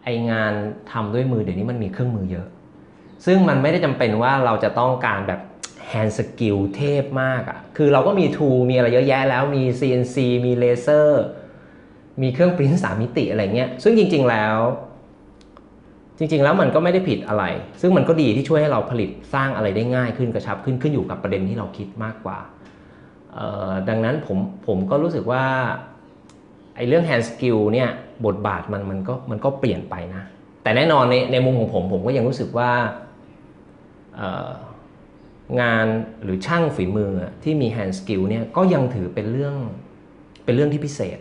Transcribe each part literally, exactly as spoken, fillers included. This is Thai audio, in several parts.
ไองานทำด้วยมือเดี๋ยวนี้มันมีเครื่องมือเยอะซึ่งมันไม่ได้จำเป็นว่าเราจะต้องการแบบ hand skill เทพมากอ่ะคือเราก็มี tool มีอะไรเยอะแยะแล้วมี ซี เอ็น ซี มีเลเซอร์มีเครื่องปริ้นท์สามมิติอะไรเงี้ยซึ่งจริงๆแล้วจริงๆแล้วมันก็ไม่ได้ผิดอะไรซึ่งมันก็ดีที่ช่วยให้เราผลิตสร้างอะไรได้ง่ายขึ้นกระชับขึ้นขึ้นอยู่กับประเด็นที่เราคิดมากกว่าดังนั้นผมผมก็รู้สึกว่าไอ้เรื่อง hand skill เนี่ยบทบาทมันมันก็มันก็เปลี่ยนไปนะแต่แน่นอนในในมุมของผมผมก็ยังรู้สึกว่างานหรือช่างฝีมือที่มี hand skill เนี่ยก็ยังถือเป็นเรื่องเป็นเรื่องที่พิเศษ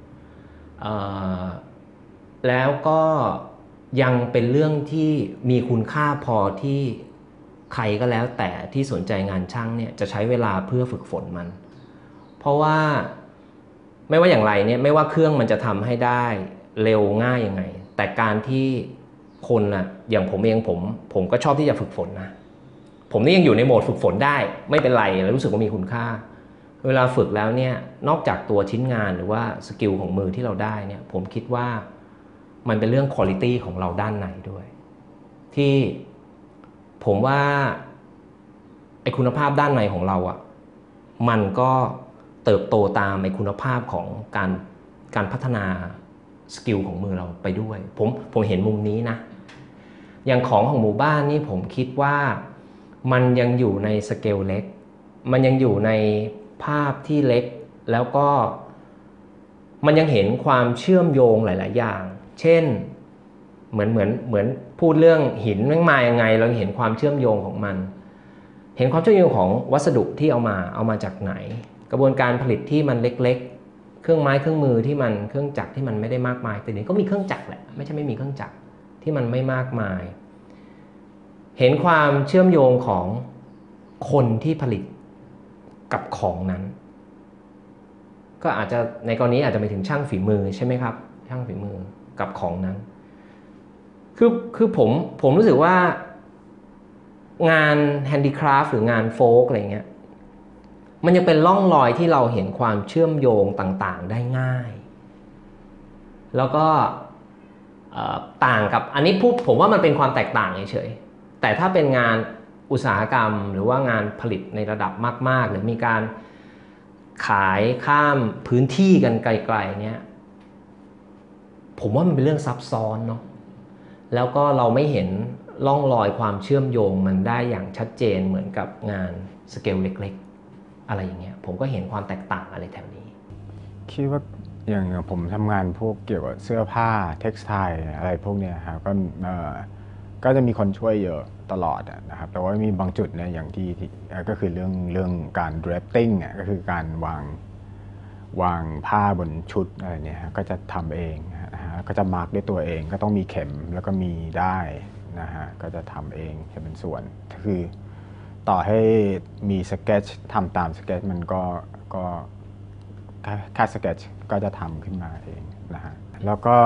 แล้วก็ยังเป็นเรื่องที่มีคุณค่าพอที่ใครก็แล้วแต่ที่สนใจงานช่างเนี่ยจะใช้เวลาเพื่อฝึกฝนมันเพราะว่าไม่ว่าอย่างไรเนี่ยไม่ว่าเครื่องมันจะทำให้ได้เร็วง่ายยังไงแต่การที่คนนะอย่างผมเองผมผมก็ชอบที่จะฝึกฝนนะผมนี่ยังอยู่ในโหมดฝึกฝนได้ไม่เป็นไรแล้วรู้สึกว่ามีคุณค่าเวลาฝึกแล้วเนี่ยนอกจากตัวชิ้นงานหรือว่าสกิลของมือที่เราได้เนี่ยผมคิดว่ามันเป็นเรื่องคุณภาพของเราด้านในด้วยที่ผมว่าไอคุณภาพด้านในของเราอ่ะมันก็เติบโตตามไอคุณภาพของการการพัฒนาสกิลของมือเราไปด้วยผมผมเห็นมุมนี้นะอย่างของของหมู่บ้านนี่ผมคิดว่ามันยังอยู่ในสเกลเล็กมันยังอยู่ในภาพที่เล็กแล้วก็มันยังเห็นความเชื่อมโยงหลายๆอย่างเช่นเหมือนเหมือนเหมือนพูดเรื่องหินมันมายังไงเราเห็นความเชื่อมโยงของมันเห็นความเชื่อมโยงของวัสดุที่เอามาเอามาจากไหนกระบวนการผลิตที่มันเล็กๆเครื่องไม้เครื่องมือที่มันเครื่องจักรที่มันไม่ได้มากมายแต่นี้ก็มีเครื่องจักรแหละไม่ใช่ไม่มีเครื่องจักรที่มันไม่มากมายเห็นความเชื่อมโยงของคนที่ผลิตกับของนั้นก็อาจจะในกรณีอาจจะไปถึงช่างฝีมือใช่ไหมครับช่างฝีมือกับของนั้นคือคือผมผมรู้สึกว่างานแฮนดิคราฟต์หรืองานโฟล์กอะไรเงี้ยมันยังเป็นร่องรอยที่เราเห็นความเชื่อมโยงต่างๆได้ง่ายแล้วก็ต่างกับอันนี้พูดผมว่ามันเป็นความแตกต่างเฉยๆแต่ถ้าเป็นงานอุตสาหกรรมหรือว่างานผลิตในระดับมากๆหรือมีการขายข้ามพื้นที่กันไกลๆเนี่ยผมว่ามันเป็นเรื่องซับซ้อนเนาะแล้วก็เราไม่เห็นร่องรอยความเชื่อมโยงมันได้อย่างชัดเจนเหมือนกับงานสเกลเล็กๆอะไรอย่างเงี้ยผมก็เห็นความแตกต่างอะไรแถวนี้คิดว่าอย่างผมทำงานพวกเกี่ยวกับเสื้อผ้าเท็กซ์ไทล์อะไรพวกเนี้ยครับก็ก็จะมีคนช่วยเยอะตลอดนะครับแต่ว่ามีบางจุดเนี่ยอย่างที่ก็คือเรื่องเรื่องการ draping อ่ะก็คือการวางวางผ้าบนชุดอะไรเนี่ยก็จะทำเองนะฮะก็จะมาร์กด้วยตัวเองก็ต้องมีเข็มแล้วก็มีได้นะฮะก็จะทำเองจะเป็นส่วนคือต่อให้มีสเก็ตทำตามสเก็ตมันก็ก็แค่สเก็ตก็จะทำขึ้นมาเองนะฮะแล้วก็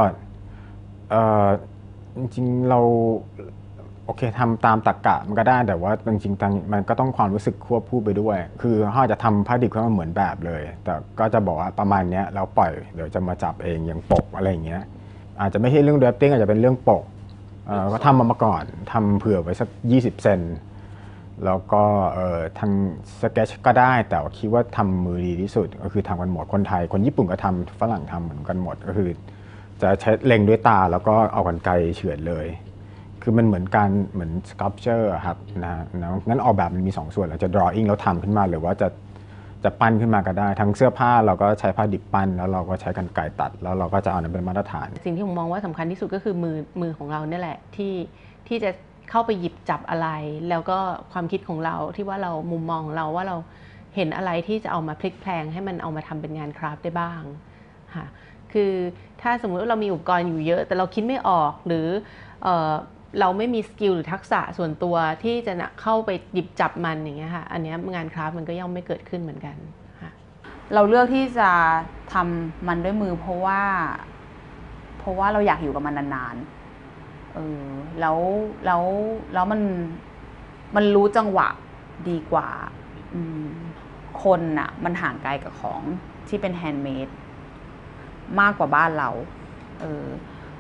จริงๆเราโอเคทำตามตรรกะมันก็ได้แต่ว่าจริงๆมันก็ต้องความรู้สึกควบคู่ไปด้วยคือเขาอาจจะทำผ้าดิบขึ้นมาเหมือนแบบเลยแต่ก็จะบอกว่าประมาณนี้เราปล่อยเดี๋ยวจะมาจับเองอย่างปกอะไรอย่างเงี้ยอาจจะไม่ใช่เรื่อง draping อาจจะเป็นเรื่องปกก็ทำมามาก่อนทำเผื่อไว้สักยี่สิบเซนแล้วก็ทางสเก็ตก็ได้แต่คิดว่าทำมือดีที่สุดก็คือทำกันหมดคนไทยคนญี่ปุ่นก็ทำฝรั่งทำเหมือนกันหมดก็คือจะใช้เล็งด้วยตาแล้วก็เอากรรไกรเฉือนเลยคือมันเหมือนการเหมือน sculpture ครับนะงั้นออกแบบมันมีสองส่วนเราจะ drawing แล้วทำขึ้นมาหรือว่าจะจะปั้นขึ้นมาก็ได้ทั้งเสื้อผ้าเราก็ใช้ผ้าดิบปั้นแล้วเราก็ใช้กรรไกรตัดแล้วเราก็จะเอานั้นเป็นมาตรฐานสิ่งที่ผมมองว่าสำคัญที่สุดก็คือมือมือของเราเนี่ยแหละที่ที่จะเข้าไปหยิบจับอะไรแล้วก็ความคิดของเราที่ว่าเรามุมมองของเราว่าเราเห็นอะไรที่จะเอามาพลิกแพลงให้มันเอามาทำเป็นงานคราฟต์ได้บ้างค่ะคือถ้าสมมุติว่าเรามีอุปกรณ์อยู่เยอะแต่เราคิดไม่ออกหรือเอ่อเราไม่มีสกิลหรือทักษะส่วนตัวที่จะเข้าไปหยิบจับมันอย่างเงี้ยค่ะอันนี้งานคราฟต์มันก็ย่อมไม่เกิดขึ้นเหมือนกันค่ะเราเลือกที่จะทำมันด้วยมือเพราะว่าเพราะว่าเราอยากอยู่กับมันนานๆเออแล้วแล้วแล้วมันมันรู้จังหวะดีกว่าคนน่ะมันห่างไกลกับของที่เป็นแฮนด์เมดมากกว่าบ้านเราเออ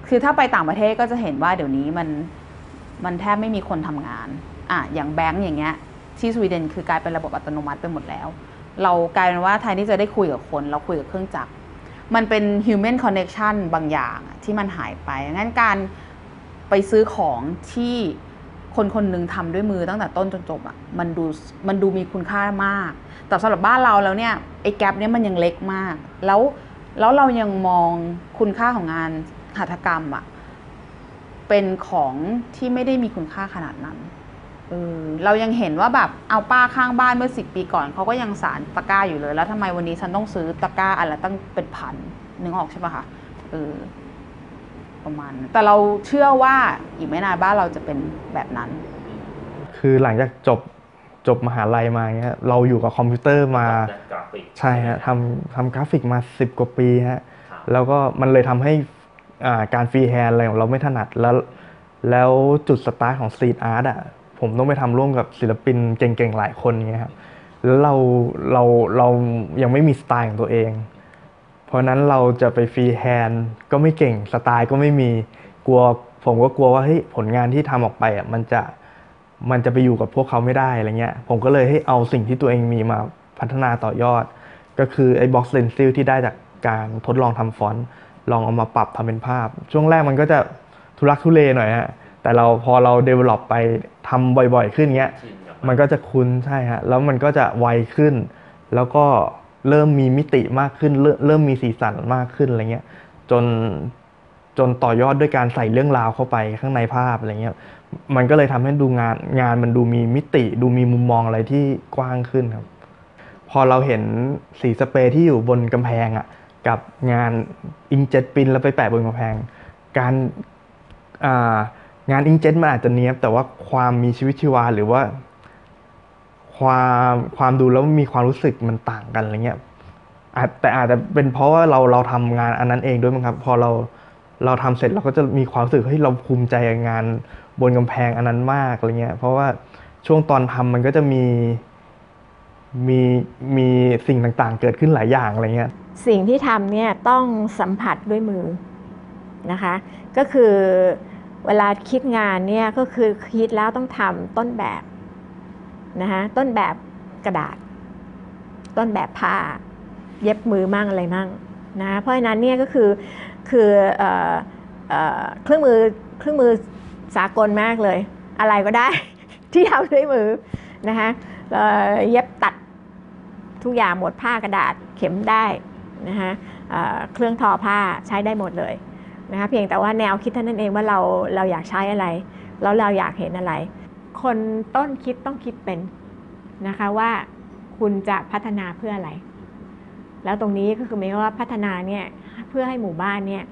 คือถ้าไปต่างประเทศก็จะเห็นว่าเดี๋ยวนี้มันมันแทบไม่มีคนทำงานอ่ะอย่างแบงก์อย่างเงี้ยที่สวีเดนคือกลายเป็นระบบอัตโนมัติไปหมดแล้วเรากลายเป็นว่าแทนที่จะได้คุยกับคนเราคุยกับเครื่องจักรมันเป็น human connection บางอย่างที่มันหายไปงั้นการไปซื้อของที่คนคนหนึ่งทำด้วยมือตั้งแต่ต้นจนจบอ่ะมันดูมันดูมีคุณค่ามากแต่สำหรับบ้านเราแล้วเนี่ยไอ้แกลบเนี่ยมันยังเล็กมากแล้วแล้วเรายังมองคุณค่าของงานหัตถกรรมอ่ะเป็นของที่ไม่ได้มีคุณค่าขนาดนั้นเออเรายังเห็นว่าแบบเอาป้าข้างบ้านเมื่อสิบปีก่อนเขาก็ยังสารตะกร้าอยู่เลยแล้วทำไมวันนี้ฉันต้องซื้อตะกร้าอันละตั้งเป็นพันนึกออกใช่ปะคะเออประมาณแต่เราเชื่อว่าอีกไม่นานบ้านเราจะเป็นแบบนั้นคือหลังจากจบจบมหาลัยมาเงี้ยเราอยู่กับคอมพิวเตอร์มาใช่ฮะทำทำกราฟิกมาสิบกว่าปีฮะแล้วก็มันเลยทำให้การฟรีแฮนด์อะไรของเราไม่ถนัดแล้วแล้วจุดสตาร์ทของสตรีทอาร์ตอ่ะผมต้องไปทำร่วมกับศิลปินเก่งๆหลายคนเงี้ยครับแล้วเราเราเรายังไม่มีสไตล์ของตัวเองเพราะนั้นเราจะไปฟรีแฮนด์ก็ไม่เก่งสไตล์ก็ไม่มีกลัวผมก็กลัวว่าเฮ้ยผลงานที่ทำออกไปอ่ะมันจะมันจะไปอยู่กับพวกเขาไม่ได้อะไรเงี้ยผมก็เลยให้เอาสิ่งที่ตัวเองมีมาพัฒนาต่อยอดก็คือไอ้ box stencil ที่ได้จากการทดลองทำฟอนต์ลองเอามาปรับทำเป็นภาพช่วงแรกมันก็จะทุลักทุเลหน่อยฮะแต่เราพอเรา develop ไปทำบ่อยๆขึ้นเงี้ยมันก็จะคุ้นใช่ฮะแล้วมันก็จะไวขึ้นแล้วก็เริ่มมีมิติมากขึ้นเริ่มเริ่มมีสีสันมากขึ้นอะไรเงี้ยจนจนต่อยอดด้วยการใส่เรื่องราวเข้าไปข้างในภาพอะไรเงี้ยมันก็เลยทำให้ดูงานงานมันดูมีมิติดูมีมุมมองอะไรที่กว้างขึ้นครับพอเราเห็นสีสเปรย์ที่อยู่บนกำแพงอ่ะกับงานอิงเจ็ตปริ้นท์แล้วไปแปะบนกำแพงการงานอิงเจ็ตมันอาจจะเนี้ยบแต่ว่าความมีชีวิตชีวาหรือว่าความความดูแล้วมีความรู้สึกมันต่างกันอะไรเงี้ยแต่อาจจะเป็นเพราะว่าเราเราทำงานอันนั้นเองด้วยมั้งครับพอเราเราทำเสร็จเราก็จะมีความรู้สึกเฮ้ยเราภูมิใจกับงานบนกำแพงอันนั้นมากอะไรเงี้ยเพราะว่าช่วงตอนทำมันก็จะมีมีมีสิ่งต่างๆเกิดขึ้นหลายอย่างอะไรเงี้ยสิ่งที่ทำเนี่ยต้องสัมผัสด้วยมือนะคะก็คือเวลาคิดงานเนี่ยก็คือคิดแล้วต้องทำต้นแบบนะคะต้นแบบกระดาษต้นแบบผ้าเย็บมือมั่งอะไรมั่งนะเพราะฉะนั้นเนี่ยก็คือคือเอ่อเอ่อเครื่องมือเครื่องมือสากลมากเลยอะไรก็ได้ ที่ทำด้วยมือนะคะเย็บตัดทุกอย่างหมดผ้ากระดาษเข็มได้นะคะเครื่องทอผ้าใช้ได้หมดเลยนะคะเพียงแต่ว่าแนวคิดเท่านั้นเองว่าเราเราอยากใช้อะไรแล้วเราอยากเห็นอะไรคนต้นคิดต้องคิดเป็นนะคะว่าคุณจะพัฒนาเพื่ออะไรแล้วตรงนี้ก็คือหมายว่าพัฒนาเนี่ยเพื่อให้หมู่บ้านเนี่ย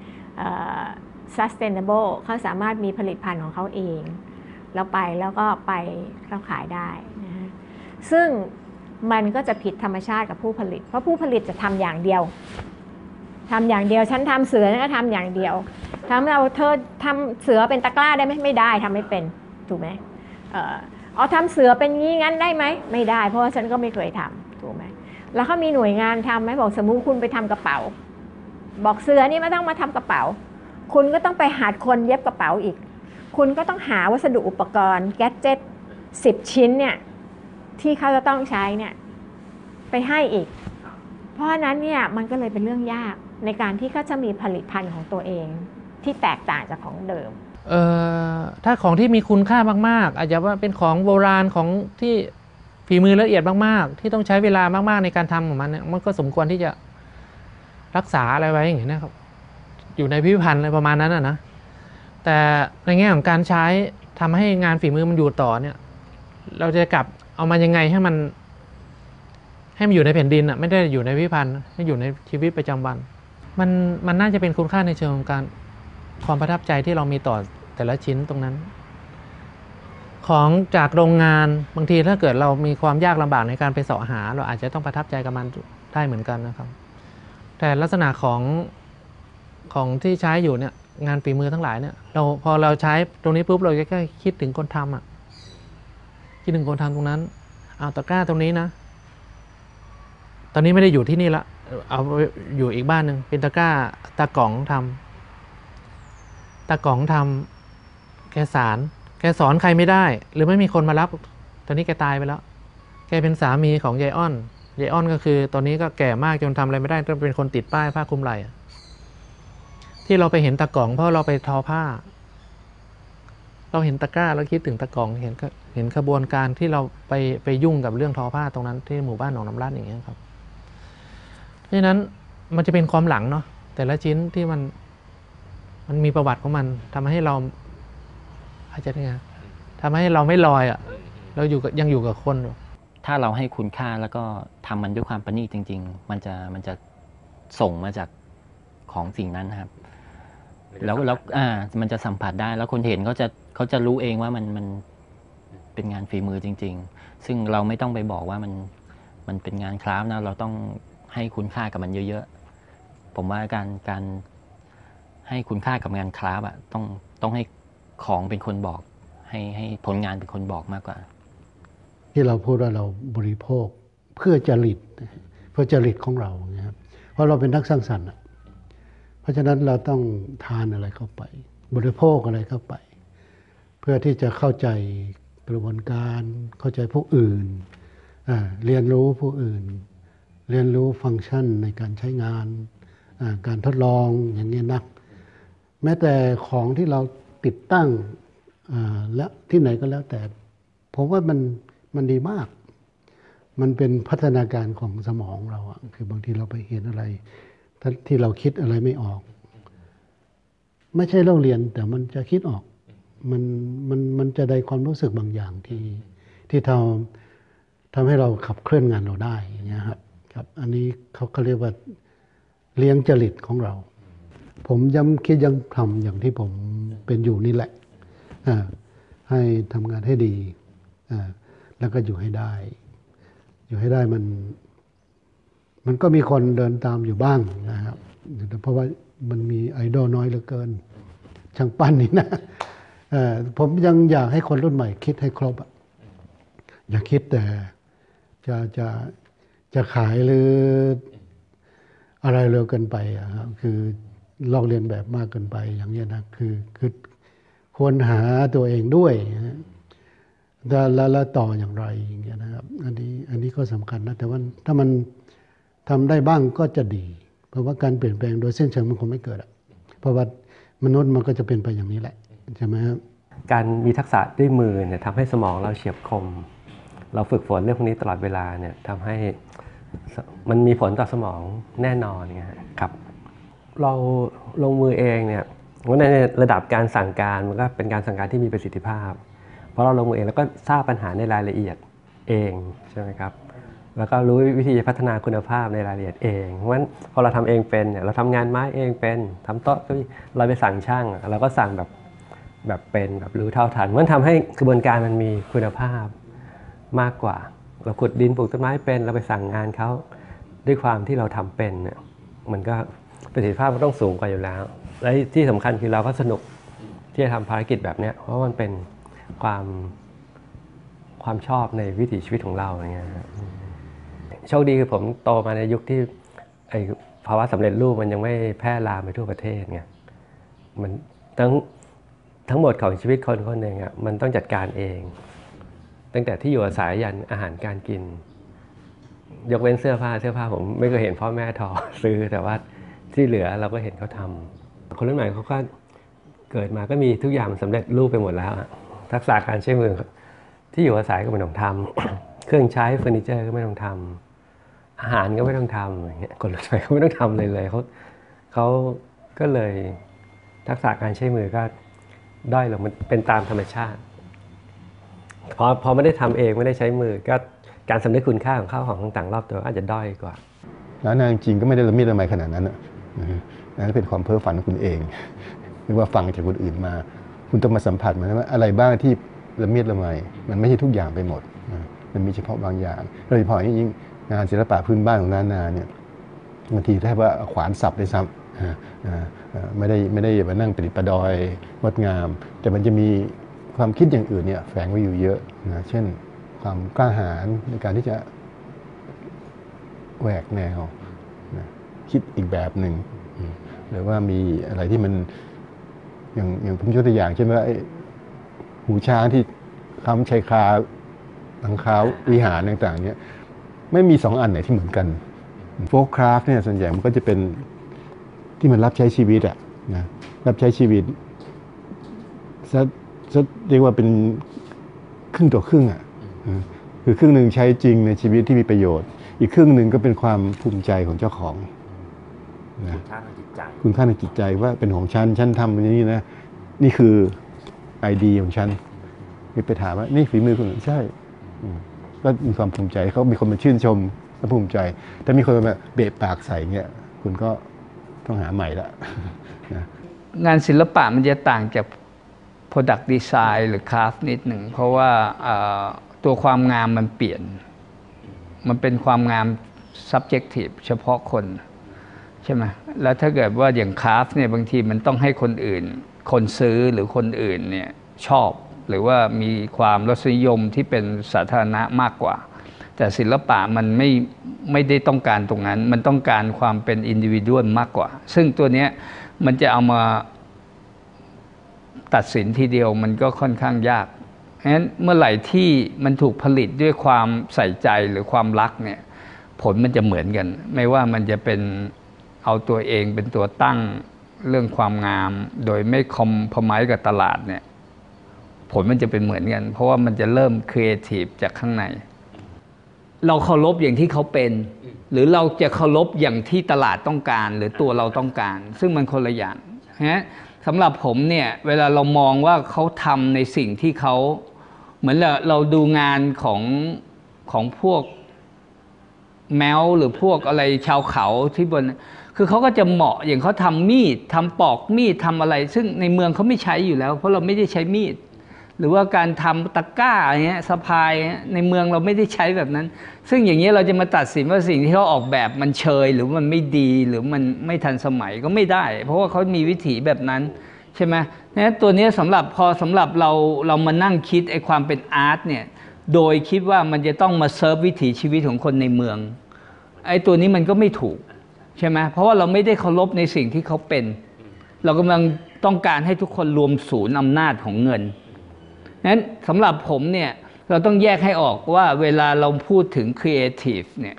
sustainable เขาสามารถมีผลิตภัณฑ์ของเขาเองแล้วไปแล้วก็ไปเราขายได้นะซึ่งมันก็จะผิดธรรมชาติกับผู้ผลิตเพราะผู้ผลิตจะทำอย่างเดียวทำอย่างเดียวฉันทำเสือฉันก็ทำอย่างเดียวทำเราเธอทำเสือเป็นตะกร้าได้ไหมไม่ได้ทำไม่เป็นถูกไหมเออเอาทำเสือเป็นงี้งั้นได้ไหมไม่ได้เพราะว่าฉันก็ไม่เคยทำถูกไหมแล้วเขามีหน่วยงานทำไหมบอกสมมุติคุณไปทำกระเป๋าบอกเสือนี่ไม่ต้องมาทำกระเป๋าคุณก็ต้องไปหาคนเย็บกระเป๋าอีกคุณก็ต้องหาวัสดุอุปกรณ์แกดเจ็ตสิบชิ้นเนี่ยที่เขาจะต้องใช้เนี่ยไปให้อีกเพราะฉะนั้นเนี่ยมันก็เลยเป็นเรื่องยากในการที่เขาจะมีผลิตภัณฑ์ของตัวเองที่แตกต่างจากของเดิมเอ่อถ้าของที่มีคุณค่ามากๆอาจจะว่าเป็นของโบราณของที่ฝีมือละเอียดมากๆที่ต้องใช้เวลามากๆในการทำของมันเนี่ยมันก็สมควรที่จะรักษาอะไรไว้อย่างนี้นะครับอยู่ในพิพิธภัณฑ์อะไรประมาณนั้นนะนะแต่ในแง่ของการใช้ทำให้งานฝีมือมันอยู่ต่อเนี่ยเราจะกลับเอามายังไงให้มันให้มันอยู่ในแผ่นดินอ่ะไม่ได้อยู่ในพิพิธภัณฑ์ไม่อยู่ในชีวิตประจำวันมันมันน่าจะเป็นคุณค่าในเชิงของการความประทับใจที่เรามีต่อแต่ละชิ้นตรงนั้นของจากโรงงานบางทีถ้าเกิดเรามีความยากลำบากในการไปเสาะหาเราอาจจะต้องประทับใจกับมันได้เหมือนกันนะครับแต่ลักษณะของของที่ใช้อยู่เนี่ยงานฝีมือทั้งหลายเนี่ยเราพอเราใช้ตรงนี้ปุ๊บเราก็แค่คิดถึงคนทำอ่ะคิดถึงคนทำตรงนั้นเอาตะกร้าตรงนี้นะตอนนี้ไม่ได้อยู่ที่นี่ละเอาอยู่อีกบ้านหนึ่งเป็นตะกร้าตะกล่องทตากองทำแกสารแกสอนใครไม่ได้ หรือไม่มีคนมารับตอนนี้แกตายไปแล้วแกเป็นสามีของยายอ้อนยายอ้อนก็คือตอนนี้ก็แก่มากจนทำอะไรไม่ได้ต้องเป็นคนติดป้ายผ้าคลุมไหล่ที่เราไปเห็นตากองเพราะเราไปทอผ้าเราเห็นตะกร้าแล้วคิดถึงตะกองเห็นเห็นขบวนการที่เราไปไปยุ่งกับเรื่องทอผ้าตรงนั้นที่หมู่บ้านหนองน้ำลาดอย่างเงี้ยครับเพราะฉะนั้นมันจะเป็นความหลังเนาะแต่ละชิ้นที่มันมันมีประวัติของมันทำให้เราอาจจะเนี่ยทำให้เราไม่ลอยอ่ะเราอยู่กับยังอยู่กับคนอยู่ถ้าเราให้คุณค่าแล้วก็ทำมันด้วยความประณีตจริงๆมันจะมันจะส่งมาจากของสิ่งนั้นนะครับแล้วแล้วอ่ามันจะสัมผัสได้แล้วคนเห็นเขาจะเขาจะรู้เองว่ามันมันเป็นงานฝีมือจริงๆซึ่งเราไม่ต้องไปบอกว่ามันมันเป็นงานคราฟต์นะเราต้องให้คุณค่ากับมันเยอะๆผมว่าการการให้คุณค่ากับงานคราฟต์อ่ะต้องต้องให้ของเป็นคนบอกให้ให้ผลงานเป็นคนบอกมากกว่าที่เราพูดว่าเราบริโภคเพื่อจริตเพื่อจริตของเรานะครับเพราะเราเป็นนักสร้างสรรค์เพราะฉะนั้นเราต้องทานอะไรเข้าไปบริโภคอะไรเข้าไปเพื่อที่จะเข้าใจกระบวนการเข้าใจผู้อื่นเรียนรู้ผู้อื่นเรียนรู้ฟังก์ชันในการใช้งานการทดลองอย่างนี้นักแม้แต่ของที่เราติดตั้งและที่ไหนก็แล้วแต่ผมว่ามันมันดีมากมันเป็นพัฒนาการของสมองเราอะคือบางทีเราไปเห็นอะไรที่เราคิดอะไรไม่ออกไม่ใช่เราเรียนแต่มันจะคิดออกมันมันมันจะได้ความรู้สึกบางอย่างที่ที่ทำทำให้เราขับเคลื่อนงานเราได้อย่างเงี้ยครับครับอันนี้เขาเขาเรียกว่าเลี้ยงจริตของเราผมย้ำคิดยังทำอย่างที่ผมเป็นอยู่นี่แหละให้ทำงานให้ดีแล้วก็อยู่ให้ได้อยู่ให้ได้มันมันก็มีคนเดินตามอยู่บ้างนะครับเพราะว่ามันมีไอดอลน้อยเหลือเกินช่างปั้นนี่นะผมยังอยากให้คนรุ่นใหม่คิดให้ครบอ่ะอย่าคิดแต่จะจะจะขายหรืออะไรเร็วเกินไปอ่ะครับคือลอกเลียนแบบมากเกินไปอย่างนี้นะคือคือควรหาตัวเองด้วยแล้วแล้วต่ออย่างไรอย่างเงี้ยนะครับอันนี้อันนี้ก็สำคัญนะแต่ว่าถ้ามันทำได้บ้างก็จะดีเพราะว่าการเปลี่ยนแปลงโดยสิ้นเชิงมันคงไม่เกิดอ่ะเพราะว่ามนุษย์มันก็จะเป็นไปอย่างนี้แหละใช่ไหมครับการมีทักษะด้วยมือเนี่ยทำให้สมองเราเฉียบคมเราฝึกฝนเรื่องพวกนี้ตลอดเวลาเนี่ยทำให้มันมีผลต่อสมองแน่นอนไงครับเราลงมือเองเนี่ยในระดับการสั่งการมันก็เป็นการสั่งการที่มีประสิทธิภาพเพราะเราลงมือเองแล้วก็ทราบปัญหาในรายละเอียดเองใช่ไหมครับแล้วก็รู้วิธีพัฒนาคุณภาพในรายละเอียดเองเพราะฉะนั้นพอเราทำเองเป็นเนี่ยเราทำงานไม้เองเป็นทำโต๊ะเราไปสั่งช่างเราก็สั่งแบบแบบเป็นแบบรู้เท่าทันมันทำให้กระบวนการมันมีคุณภาพมากกว่าเราขุดดินปลูกต้นไม้เป็นเราไปสั่งงานเขาด้วยความที่เราทำเป็นเนี่ยมันก็ประสิทธิภาพมันต้องสูงกว่าอยู่แล้วและที่สำคัญคือเราก็สนุกที่จะทำภารกิจแบบนี้เพราะมันเป็นความความชอบในวิถีชีวิตของเราอย่างเงี้ยโชคดีคือผมโตมาในยุคที่ไอ้ภาวะสำเร็จรูปมันยังไม่แพร่ลามไปทั่วประเทศไงมันทั้งทั้งหมดของชีวิตคนคนหนึ่งอ่ะมันต้องจัดการเองตั้งแต่ที่อยู่อาศัยยันอาหารการกินยกเว้นเสื้อผ้าเสื้อผ้าผมไม่เคยเห็นพ่อแม่ทอซื้อแต่ว่าที่เหลือเราก็เห็นเขาทำคนรุ่นใหม่เขาก็เกิดมาก็มีทุกอย่างสำเร็จรูปไปหมดแล้วทักษะการใช้มือที่อยู่อาศัยก็ไม่ต้องทำเครื่องใช้เฟอร์นิเจอร์ก็ไม่ต้องทำอาหารก็ไม่ต้องทำอย่างเงี้ยคนรุ่นใหม่เขาไม่ต้องทำเลยเลยเขาเขาก็เลยทักษะการใช้มือก็ด้อยลงมันเป็นตามธรรมชาติพอพอไม่ได้ทำเองไม่ได้ใช้มือก็การสำนึกคุณค่าของข้าวของต่างๆรอบตัวอาจจะด้อยกว่าแล้วนางจริงก็ไม่ได้ละเมียดละไมขนาดนั้นนะนั่นเป็นความเพ้อฝันของคุณเองหรือว่าฟังจากคนอื่นมาคุณต้องมาสัมผัสมันว่าอะไรบ้างที่ละเมียดละไมมันไม่ใช่ทุกอย่างไปหมดมันมีเฉพาะบางอย่างโดยเฉพาะยิ่งงานศิลปะพื้นบ้านของนานาเนี่ยบางทีแทบว่าขวานสับได้ซ้ำไม่ได้ไม่ได้มานั่งประดิษฐ์ประดอยงดงามแต่มันจะมีความคิดอย่างอื่นเนี่ยแฝงไว้อยู่เยอะนะเช่นความกล้าหาญในการที่จะแหวกแนวนะคิดอีกแบบหนึ่งหรือว่ามีอะไรที่มันอย่างอย่างผมยกตัวอย่างเช่นว่าไอ้หูช้างที่คำชัยคาหลังคาวิหารต่างๆเนี่ยไม่มีสองอันไหนที่เหมือนกันโฟล์คคราฟต์เนี่ยส่วนใหญ่มันก็จะเป็นที่มันรับใช้ชีวิตอะนะรับใช้ชีวิตซะซะเรียกว่าเป็นครึ่งต่อครึ่งอะคือครึ่งหนึ่งใช้จริงในชีวิตที่มีประโยชน์อีกครึ่งหนึ่งก็เป็นความภูมิใจของเจ้าของนะคุณค่าทางจิตใจคุณค่าทางจิตใจว่าเป็นของฉันฉันทำอย่างนี้นะนี่คือไอเดียของฉันมีไปถามว่านี่ฝีมือคุณใช่ก็มีความภูมิใจเขามีคนมาชื่นชมและภูมิใจแต่มีคนมาเบะปากใส่เงี้ยคุณก็ต้องหาใหม่ละนะงานศิลปะมันจะต่างจาก Product Design หรือ Craft นิดหนึ่งเพราะว่าตัวความงามมันเปลี่ยนมันเป็นความงาม subjective เฉพาะคนใช่ไหมแล้วถ้าเกิดว่าอย่าง Craft เนี่ยบางทีมันต้องให้คนอื่นคนซื้อหรือคนอื่นเนี่ยชอบหรือว่ามีความรสนิยมที่เป็นสาธารณะมากกว่าแต่ศิลปะมันไม่ไม่ได้ต้องการตรงนั้นมันต้องการความเป็นอินดิวิวมากกว่าซึ่งตัวเนี้ยมันจะเอามาตัดสินทีเดียวมันก็ค่อนข้างยากเพราะฉะนั้นเมื่อไหร่ที่มันถูกผลิตด้วยความใส่ใจหรือความรักเนี่ยผลมันจะเหมือนกันไม่ว่ามันจะเป็นเอาตัวเองเป็นตัวตั้งเรื่องความงามโดยไม่คอมพมายกับตลาดเนี่ยผลมันจะเป็นเหมือนกันเพราะว่ามันจะเริ่มครีเอทีฟจากข้างในเราเคารพอย่างที่เขาเป็นหรือเราจะเคารพอย่างที่ตลาดต้องการหรือตัวเราต้องการซึ่งมันคนละอย่างนะสำหรับผมเนี่ยเวลาเรามองว่าเขาทำในสิ่งที่เขาเหมือนเราเราดูงานของของพวกแมวหรือพวกอะไรชาวเขาที่บนคือเขาก็จะเหมาะอย่างเขาทำมีดทำปอกมีดทำอะไร ซึ่งในเมืองเขาไม่ใช้อยู่แล้วเพราะเราไม่ได้ใช้มีดหรือว่าการทำตะกร้าอย่างเงี้ยสะพายในเมืองเราไม่ได้ใช้แบบนั้นซึ่งอย่างนี้เราจะมาตัดสินว่าสิ่งที่เขาออกแบบมันเชยหรือมันไม่ดีหรือมันไม่ทันสมัยก็ไม่ได้เพราะว่าเขามีวิถีแบบนั้นใช่ไหมนะตัวนี้สำหรับพอสำหรับเราเรามานั่งคิดไอ้ความเป็นอาร์ตเนี่ยโดยคิดว่ามันจะต้องมาเซิร์ฟวิถีชีวิตของคนในเมืองไอ้ตัวนี้มันก็ไม่ถูกใช่ไหมเพราะว่าเราไม่ได้เคารพในสิ่งที่เขาเป็นเรากำลังต้องการให้ทุกคนรวมศูนย์อำนาจของเงินนั้นสำหรับผมเนี่ยเราต้องแยกให้ออกว่าเวลาเราพูดถึง Creative เนี่ย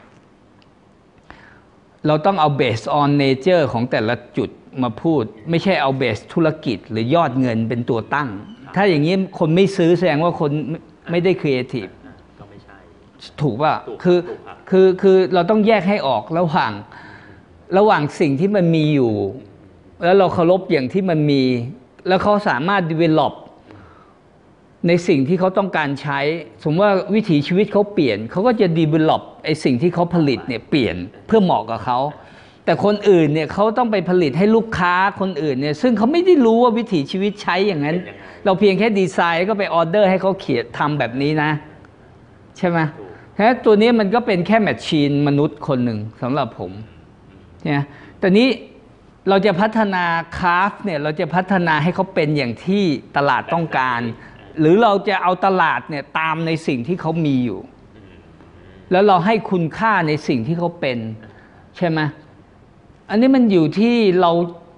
เราต้องเอา based on nature ของแต่ละจุดมาพูดไม่ใช่เอา base ธุรกิจหรือยอดเงินเป็นตัวตั้งถ้าอย่างนี้คนไม่ซื้อแสดงว่าคนไม่ได้ Creative ก็ไม่ใช่ถูกป่ะคือคือคือเราต้องแยกให้ออกระหว่างระหว่างสิ่งที่มันมีอยู่แล้วเราเคารพอย่างที่มันมีแล้วเขาสามารถ developในสิ่งที่เขาต้องการใช้สมมติว่าวิถีชีวิตเขาเปลี่ยนเขาก็จะ develop ไอ้สิ่งที่เขาผลิตเนี่ยเปลี่ยนเพื่อเหมาะกับเขาแต่คนอื่นเนี่ยเขาต้องไปผลิตให้ลูกค้าคนอื่นเนี่ยซึ่งเขาไม่ได้รู้ว่าวิถีชีวิตใช้อย่างนั้นเราเพียงแค่ดีไซน์ก็ไปออเดอร์ให้เขาเขียนทำแบบนี้นะใช่ไหมเพราะฉะนั้นตัวนี้มันก็เป็นแค่แมชชีนมนุษย์คนหนึ่งสำหรับผมเนี่ยแต่นี้เราจะพัฒนาคราฟต์เนี่ยเราจะพัฒนาให้เขาเป็นอย่างที่ตลาดต้องการหรือเราจะเอาตลาดเนี่ยตามในสิ่งที่เขามีอยู่แล้วเราให้คุณค่าในสิ่งที่เขาเป็นใช่ไหมอันนี้มันอยู่ที่เรา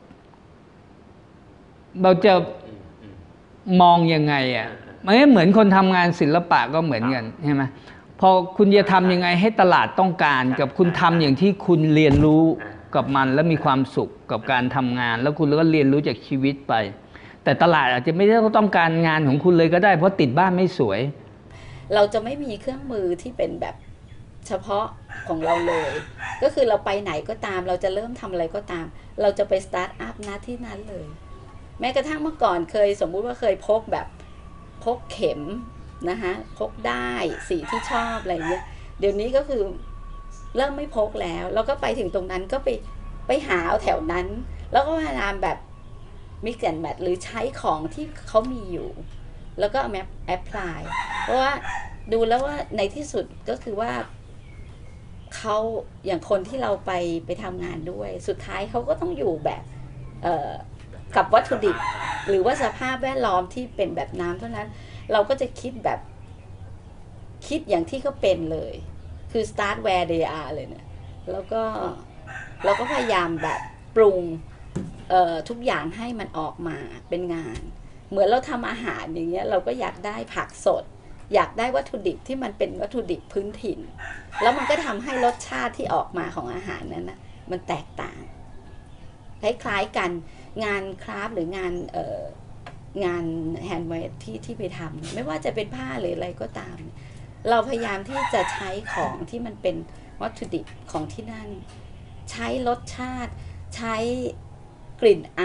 เราจะมองยังไงอ่ะมันเหมือนคนทำงานศิลปะก็เหมือนกันใช่ไหมพอคุณจะทำยังไงให้ตลาดต้องการกับคุณทำอย่างที่คุณเรียนรู้กับมันแล้วมีความสุขกับการทำงานแล้วคุณก็เรียนรู้จากชีวิตไปแต่ตลาดอาจจะไม่ได้ต้องการงานของคุณเลยก็ได้เพราะติดบ้านไม่สวยเราจะไม่มีเครื่องมือที่เป็นแบบเฉพาะของเราเลยก็คือเราไปไหนก็ตามเราจะเริ่มทำอะไรก็ตามเราจะไปสตาร์ทอัพณที่นั้นเลยแม้กระทั่งเมื่อก่อนเคยสมมุติว่าเคยพกแบบพกเข็มนะคะพกได้สีที่ชอบอะไรเงี้ยเดี๋ยวนี้ก็คือเริ่มไม่พกแล้วแล้วก็ไปถึงตรงนั้นก็ไปไปหาเอาแถวนั้นแล้วก็พยายามแบบมิกซ์แอนด์แมทหรือใช้ของที่เขามีอยู่แล้วก็เอามาแอพพลายเพราะว่าดูแล้วว่าในที่สุดก็คือว่าเขาอย่างคนที่เราไปไปทำงานด้วยสุดท้ายเขาก็ต้องอยู่แบบเอ่อกับวัตถุดิบหรือว่าสภาพแวดล้อมที่เป็นแบบน้ำเท่านั้นเราก็จะคิดแบบคิดอย่างที่เขาเป็นเลยคือ start where they are เลยเนี่ยแล้วก็เราก็พยายามแบบปรุงเอ่อทุกอย่างให้มันออกมาเป็นงาน เหมือนเราทำอาหารอย่างเงี้ยเราก็อยากได้ผักสด อยากได้วัตถุดิบที่มันเป็นวัตถุดิบพื้นถิ่นแล้วมันก็ทำให้รสชาติที่ออกมาของอาหารนั้นนะมันแตกต่างคล้ายๆกันงานคราฟต์หรืองานเอ่องานแฮนด์เมดที่ที่ไปทำไม่ว่าจะเป็นผ้าหรืออะไรก็ตามเราพยายามที่จะใช้ของที่มันเป็นวัตถุดิบของที่นั่นใช้รสชาติใช้กลิ่นไอ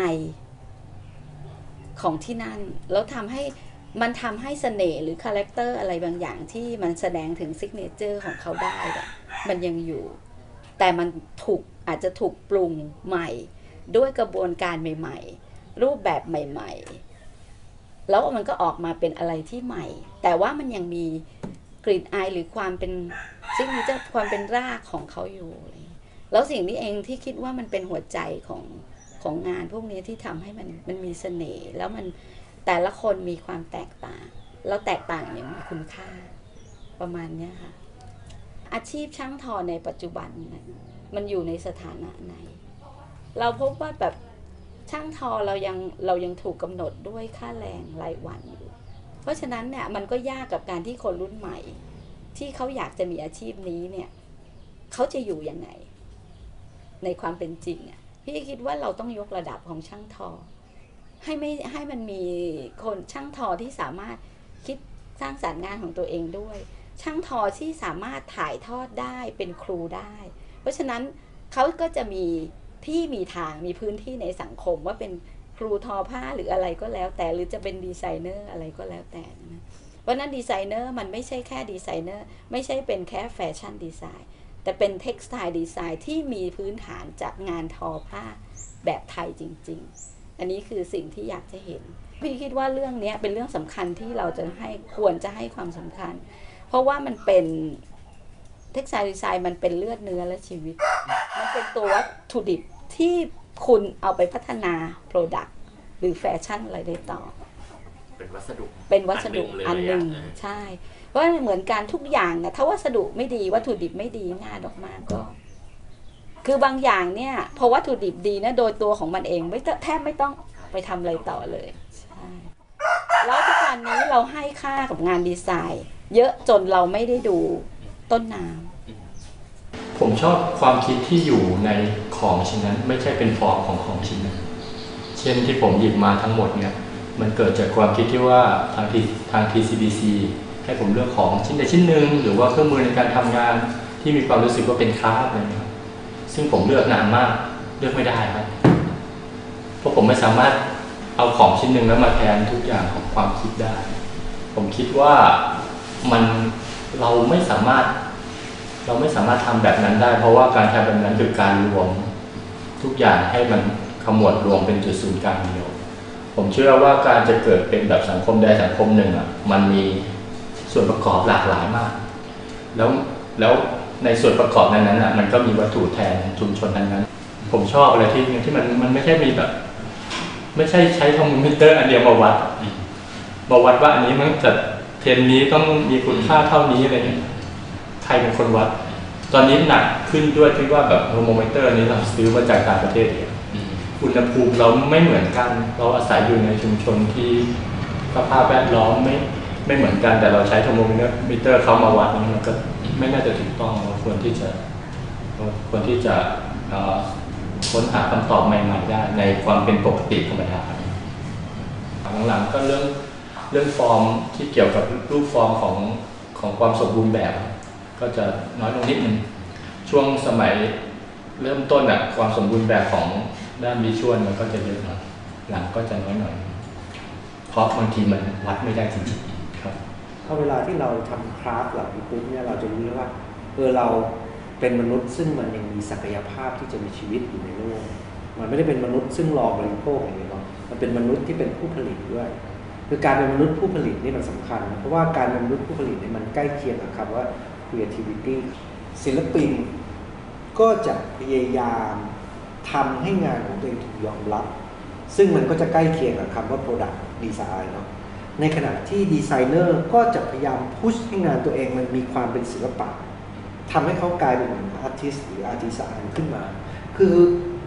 ของที่นั่นแล้วทำให้มันทำให้เสน่ห์หรือคาแรคเตอร์อะไรบางอย่างที่มันแสดงถึงซิกเนเจอร์ของเขาได้อะมันยังอยู่แต่มันถูกอาจจะถูกปรุงใหม่ด้วยกระบวนการใหม่ๆรูปแบบใหม่ๆแล้วมันก็ออกมาเป็นอะไรที่ใหม่แต่ว่ามันยังมีกลิ่นอายหรือความเป็นซิกเนเจอร์ความเป็นรากของเขาอยู่แล้วสิ่งนี้เองที่คิดว่ามันเป็นหัวใจของของงานพวกนี้ที่ทำให้มันมันมีเสน่ห์แล้วมันแต่ละคนมีความแตกต่างแล้วแตกต่างอย่างมีคุณค่าประมาณนี้ค่ะอาชีพช่างทอในปัจจุบันนะมันอยู่ในสถานะไหนเราพบว่าแบบช่างทอเรายังเรายังถูกกำหนดด้วยค่าแรงรายวันอยู่เพราะฉะนั้นเนี่ยมันก็ยากกับการที่คนรุ่นใหม่ที่เขาอยากจะมีอาชีพนี้เนี่ยเขาจะอยู่ยังไงในความเป็นจริงอ่ะพี่คิดว่าเราต้องยกระดับของช่างทอให้ไม่ให้มันมีคนช่างทอที่สามารถคิดสร้างสรรค์งานของตัวเองด้วยช่างทอที่สามารถถ่ายทอดได้เป็นครูได้เพราะฉะนั้นเขาก็จะมีที่มีทางมีพื้นที่ในสังคมว่าเป็นครูทอผ้าหรืออะไรก็แล้วแต่หรือจะเป็นดีไซเนอร์อะไรก็แล้วแต่นะเพราะนั้นดีไซเนอร์มันไม่ใช่แค่ดีไซเนอร์ไม่ใช่เป็นแค่แฟชั่นดีไซน์แต่เป็นเท็กซ์ไทล์ดีไซน์ที่มีพื้นฐานจากงานทอผ้าแบบไทยจริงๆอันนี้คือสิ่งที่อยากจะเห็นพี่คิดว่าเรื่องนี้เป็นเรื่องสำคัญที่เราจะให้ควรจะให้ความสำคัญเพราะว่ามันเป็นเท็กซ์ไทล์ดีไซน์มันเป็นเลือดเนื้อและชีวิตมันเป็นตัววัตถุดิบที่คุณเอาไปพัฒนาโปรดักต์หรือแฟชั่นอะไรได้ต่อเป็นวัสดุเป็นวัสดุอันหนึ่งใช่เพราะเหมือนการทุกอย่างนะถ้าวัสดุไม่ดีวัตถุดิบไม่ดีงานออกมาก็คือบางอย่างเนี่ยพอวัตถุดิบดีนะโดยตัวของมันเองไม่แทบไม่ต้องไปทำอะไรต่อเลยใช่แล้วทุกวันนี้เราให้ค่ากับงานดีไซน์เยอะจนเราไม่ได้ดูต้นน้ำผมชอบความคิดที่อยู่ในของชิ้นนั้นไม่ใช่เป็นฟอร์มของของชิ้นนั้นเช่นที่ผมหยิบมาทั้งหมดเนี่ยมันเกิดจากความคิดที่ว่าทางทีทาง ที ซี บี ซี ให้ผมเลือกของชิ้นใดชิ้นหนึ่งหรือว่าเครื่องมือในการทำงานที่มีความรู้สึกว่าเป็นคราฟต์อะไรอย่างเงี้ยซึ่งผมเลือกนานมากเลือกไม่ได้ครับเพราะผมไม่สามารถเอาของชิ้นหนึ่งแล้วมาแทนทุกอย่างของความคิดได้ผมคิดว่ามันเราไม่สามารถเราไม่สามารถทำแบบนั้นได้เพราะว่าการทำแบบนั้นคือการรวมทุกอย่างให้มันขมวดรวมเป็นจุดศูนย์กลางเดียวผมเชื่อว่าการจะเกิดเป็นแบบสังคมใดสังคมหนึ่งอ่ะมันมีส่วนประกอบหลากหลายมากแล้วแล้วในส่วนประกอบนั้นนั้นอ่ะมันก็มีวัตถุแทนชุมชนนั้นนั้นผมชอบอะไรที่ที่มันมันไม่ใช่มีแบบไม่ใช่ใช้เทอร์โมมิเตอร์อันเดียวมาวัดมาวัดว่าอันนี้มันจะเทรนนี้ต้องมีคุณค่าเท่านี้อะไรเงี้ยใครเป็นคนวัดตอนนี้หนักขึ้นด้วยที่ว่าแบบเทอร์โมมิเตอร์นี้เราซื้อมาจากต่างประเทศเองอุณหภูมิเราไม่เหมือนกันเราอาศัยอยู่ในชุมชนที่สภาพแวดล้อมไม่ไม่เหมือนกันแต่เราใช้เทอร์โมมิเตอร์เขามาวัดนี่มันก็ไม่น่าจะถูกต้องเราควรที่จะควรที่จะค้นหาคำตอบใหม่ๆได้ในความเป็นปกติธรรมดาหลังๆก็เรื่องเรื่องฟอร์มที่เกี่ยวกับรูปฟอร์มของของความสมบูรณ์แบบก็จะน้อยลงนิดนึงช่วงสมัยเริ่มต้นอะความสมบูรณ์แบบของด้านวิชวลมันก็จะเยอะหน่อยหลังก็จะน้อยหน่อยเพราะบางทีมันวัดไม่ได้จริงๆครับพอเวลาที่เราทำคราฟต์เหล่านี้ปุ๊บเนี่ยเราจะรู้แล้วว่าเออเราเป็นมนุษย์ซึ่งมันยังมีศักยภาพที่จะมีชีวิตอยู่ในโลกมันไม่ได้เป็นมนุษย์ซึ่งรอบริโภคอย่างเดียวมันเป็นมนุษย์ที่เป็นผู้ผลิตด้วยคือการเป็นมนุษย์ผู้ผลิตนี่มันสำคัญนะเพราะว่าการเป็นมนุษย์ผู้ผลิตเนี่ยมันใกล้เคียงกับคำว่า creativity ศิลปินก็จะพยายามทำให้งานของตัวเองถูกยอมรับซึ่งมันก็จะใกล้เคียงกับคำว่า product design เนาะในขณะที่ดีไซเนอร์ก็จะพยายามพุชให้งานตัวเองมันมีความเป็นศิลปะทำให้เขากลายเป็นอาร์ติสต์หรืออาร์ติสานขึ้นมาคือ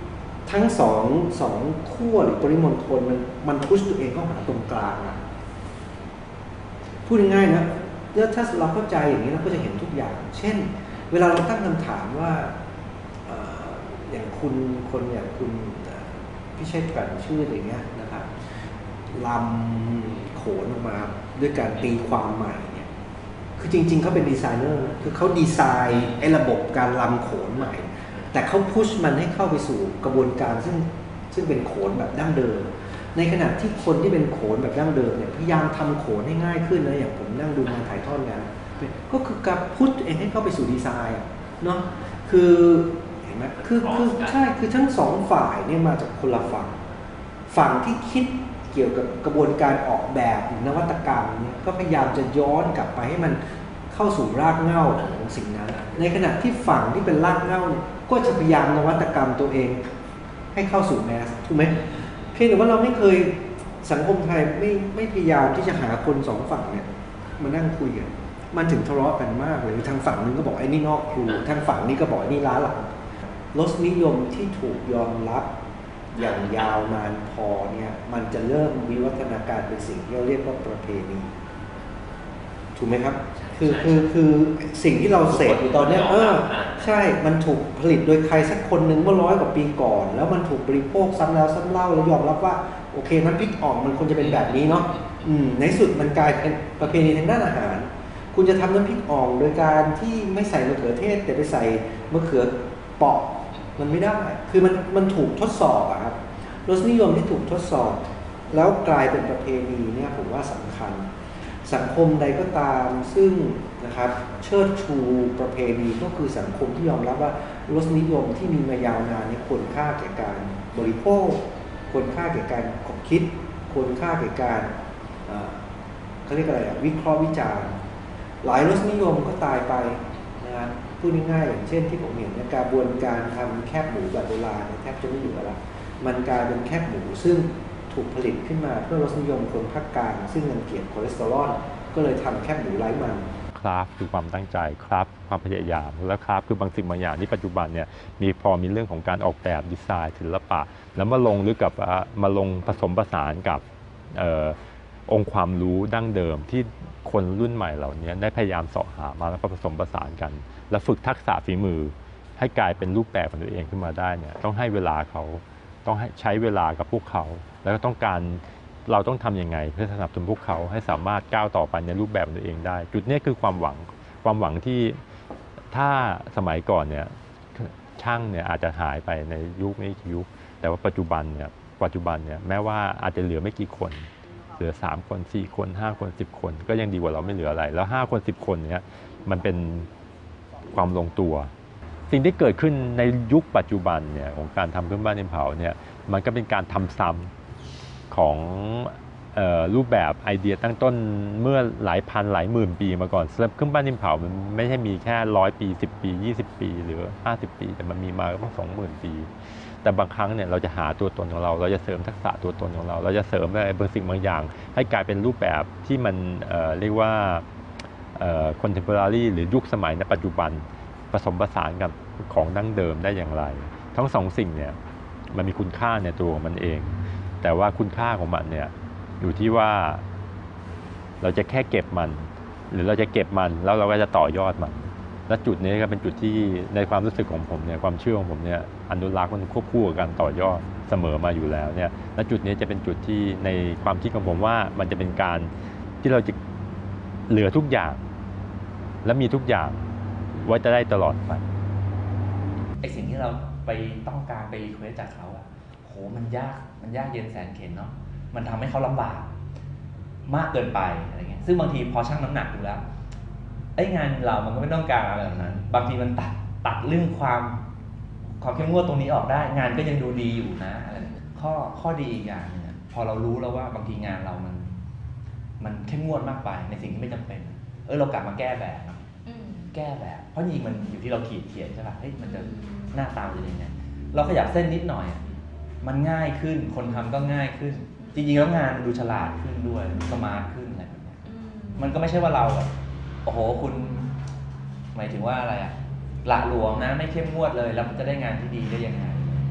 ทั้งสองสองขั้วหรือปริมณฑลมันมันพุชตัวเองเข้าหาตรงกลางอะพูดง่ายๆนะแล้วถ้าเราเข้าใจอย่างนี้เราก็จะเห็นทุกอย่าง เช่นเวลาเราตั้งคำถามว่าอย่างคุณคนอย่างคุณพี่ชัยกันชื่ออะไรเงี้ยนะครับลำโขนออกมาด้วยการตีความใหม่เนี่ยคือจริงๆเขาเป็นดีไซเนอร์คือเขาดีไซน์ไอ้ระบบการลำโขนใหม่แต่เขาพุชมันให้เข้าไปสู่กระบวนการซึ่งซึ่งเป็นโขนแบบดั้งเดิมในขณะที่คนที่เป็นโขนแบบดั้งเดิมเนี่ยพยายามทำโขนให้ง่ายขึ้นนะอย่างผมนั่งดูงานถ่ายทอดงานก็คือการพุชเองให้เข้าไปสู่ดีไซน์เนาะคือเห็นไหมคือคือใช่คือทั้งสองฝ่ายเนี่ยมาจากคนละฝั่งฝั่งที่คิดเกี่ยวกับกระบวนการออกแบบนวัตกรรมเนี่ยก็พยายามจะย้อนกลับไปให้มันเข้าสู่รากเหง้าของสิ่งนั้นในขณะที่ฝั่งที่เป็นรากเหง้าก็จะพยายามนวัตกรรมตัวเองให้เข้าสู่แมสถูกไหมเพียงแต่ว่าเราไม่เคยสังคมไทยไม่ไม่พยายามที่จะหาคนสองฝั่งเนี่ยมานั่งคุยกันมันถึงทะเลาะกันมากเลยทางฝั่งนึงก็บอกไอ้นี่นอกครูทางฝั่งนี้ก็บอกไอ้นี่ล้าหลังรสนิยมที่ถูกยอมรับอย่างยาวนานพอเนี่ยมันจะเริ่มวิวัฒนาการเป็นสิ่งที่เราเรียกว่าประเพณีถูกไหมครับคือคือคือสิ่งที่เราเสพอยู่ตอนนี้เออใช่มันถูกผลิตโดยใครสักคนหนึ่งเมื่อร้อยกว่าปีก่อนแล้วมันถูกบริโภคซ้ำแล้วซ้ำเล่าแล้วยอมรับว่าโอเคน้ำพริกอ่องมันควรจะเป็นแบบนี้เนาะอืมในสุดมันกลายเป็นประเพณีทางด้านอาหารคุณจะทำน้ำพริกอ่องโดยการที่ไม่ใส่มะเขือเทศแต่ไปใส่มะเขือเปาะมันไม่ได้คือมันมันถูกทดสอบอะครับรสนิยมที่ถูกทดสอบแล้วกลายเป็นประเพณีเนี่ยผมว่าสำคัญสังคมใดก็ตามซึ่งนะครับเชิดชูประเพณีก็คือสังคมที่ยอมรับว่ารสนิยมที่มีมายาวนานนี้ควรค่าแก่การบริโภคควรค่าแก่การขบคิดควรค่าแก่การเขาเรียกอะไรวิเคราะห์วิจารณ์หลายรสนิยมก็ตายไปนะพูดง่ายๆอย่างเช่นที่ผมเห็นกระบวนการทำแคบหมูแบบโบราณแทบจะไม่เหลือแล้วมันกลายเป็นแคบหมูซึ่งถูกผลิตขึ้นมาเพื่อรสนิยมคนภาคกลางซึ่งรังเกียจคอเลสเตอรอลก็เลยทำแคบหมูไร้มันคราฟคือความตั้งใจคราฟความพยายามแล้วคราฟคือบางสิ่งบางอย่างที่ปัจจุบันเนี่ยมีพอมีเรื่องของการออกแบบดีไซน์ศิลปะแล้วมาลงหรือกับมาลงผสมผสานกับออองค์ความรู้ดั้งเดิมที่คนรุ่นใหม่เหล่านี้ได้พยายามเสาะหามาแล้วก็ผสมผสานกันแล้วฝึกทักษะฝีมือให้กลายเป็นรูปแบบของตัวเองขึ้นมาได้เนี่ยต้องให้เวลาเขาต้องให้ใช้เวลากับพวกเขาแล้วก็ต้องการเราต้องทำยังไงเพื่อสนับสนุนพวกเขาให้สามารถก้าวต่อไปในรูปแบบของตัวเองได้จุดนี้คือความหวังความหวังที่ถ้าสมัยก่อนเนี่ยช่างเนี่ยอาจจะหายไปในยุคไม่กี่ยุคแต่ว่าปัจจุบันเนี่ยปัจจุบันเนี่ยแม้ว่าอาจจะเหลือไม่กี่คนเหลือสามคนสี่คนห้าคนสิบคนก็ยังดีกว่าเราไม่เหลืออะไรแล้วห้าคนสิบคนเนี่ยมันเป็นความลงตัวสิ่งที่เกิดขึ้นในยุคปัจจุบันเนี่ยของการทำเครื่องบ้านดินเผาเนี่ยมันก็เป็นการทำซ้ำของเอ่อรูปแบบไอเดียตั้งต้นเมื่อหลายพันหลายหมื่นปีมาก่อนเครื่องบ้านดินเผามันไม่ใช่มีแค่ร้อยปีสิบปียี่สิบปีหรือห้าสิบปีแต่มันมีมาตั้งสองหมื่นปีแต่บางครั้งเนี่ยเราจะหาตัวตนของเราเราจะเสริมทักษะตัวตนของเราเราจะเสริมอะไรบางสิ่งบางอย่างให้กลายเป็นรูปแบบที่มันเอ่อเรียกว่าเอ่อ contemporary หรือยุคสมัยในปัจจุบันผสมผสานกับของดั้งเดิมได้อย่างไรทั้งสองสิ่งเนี่ยมันมีคุณค่าในตัวของมันเองแต่ว่าคุณค่าของมันเนี่ยอยู่ที่ว่าเราจะแค่เก็บมันหรือเราจะเก็บมันแล้วเราก็จะต่อยอดมันและจุดนี้ก็เป็นจุดที่ในความรู้สึกของผมเนี่ยความเชื่อของผมเนี่ยอนุรักษ์มันควบคู่กับการต่อยอดเสมอมาอยู่แล้วเนี่ยและจุดนี้จะเป็นจุดที่ในความคิดของผมว่ามันจะเป็นการที่เราจะเหลือทุกอย่างและมีทุกอย่างไว้จะได้ตลอดไปไอสิ่งที่เราไปต้องการไปรีเควสจากเขาอะโหมันยากมันยากเย็นแสนเข็ญเนาะมันทำให้เขาลำบากมากเกินไปอะไรเงี้ยซึ่งบางทีพอชั่งน้ำหนักดูแล้วไอ้งานเรามันก็ไม่ต้องการอะไรแบบนั้นบางทีมันตัดตัดเรื่องความความเข้มงวดตรงนี้ออกได้งานก็ยังดูดีอยู่นะอะไรข้อข้อดีอีกอย่างนึงพอเรารู้แล้วว่าบางทีงานเรามันมันเข้มงวดมากไปในสิ่งที่ไม่จำเป็นเออเรากลับมาแก้แบบแก้แบบเพราะจริงมันอยู่ที่เราขีดเขียนใช่ป่ะเฮ้ยมันจะหน้าตาจะยังไงเราขยับเส้นนิดหน่อยมันง่ายขึ้นคนทำก็ง่ายขึ้นจริงๆแล้วงานดูฉลาดขึ้นด้วยสมาร์ทขึ้นอะไรแบบนี้มันก็ไม่ใช่ว่าเราแบบโอ้โหคุณหมายถึงว่าอะไรอะละหลวมนะไม่เข้มงวดเลยแล้วจะได้งานที่ดีได้ยังไง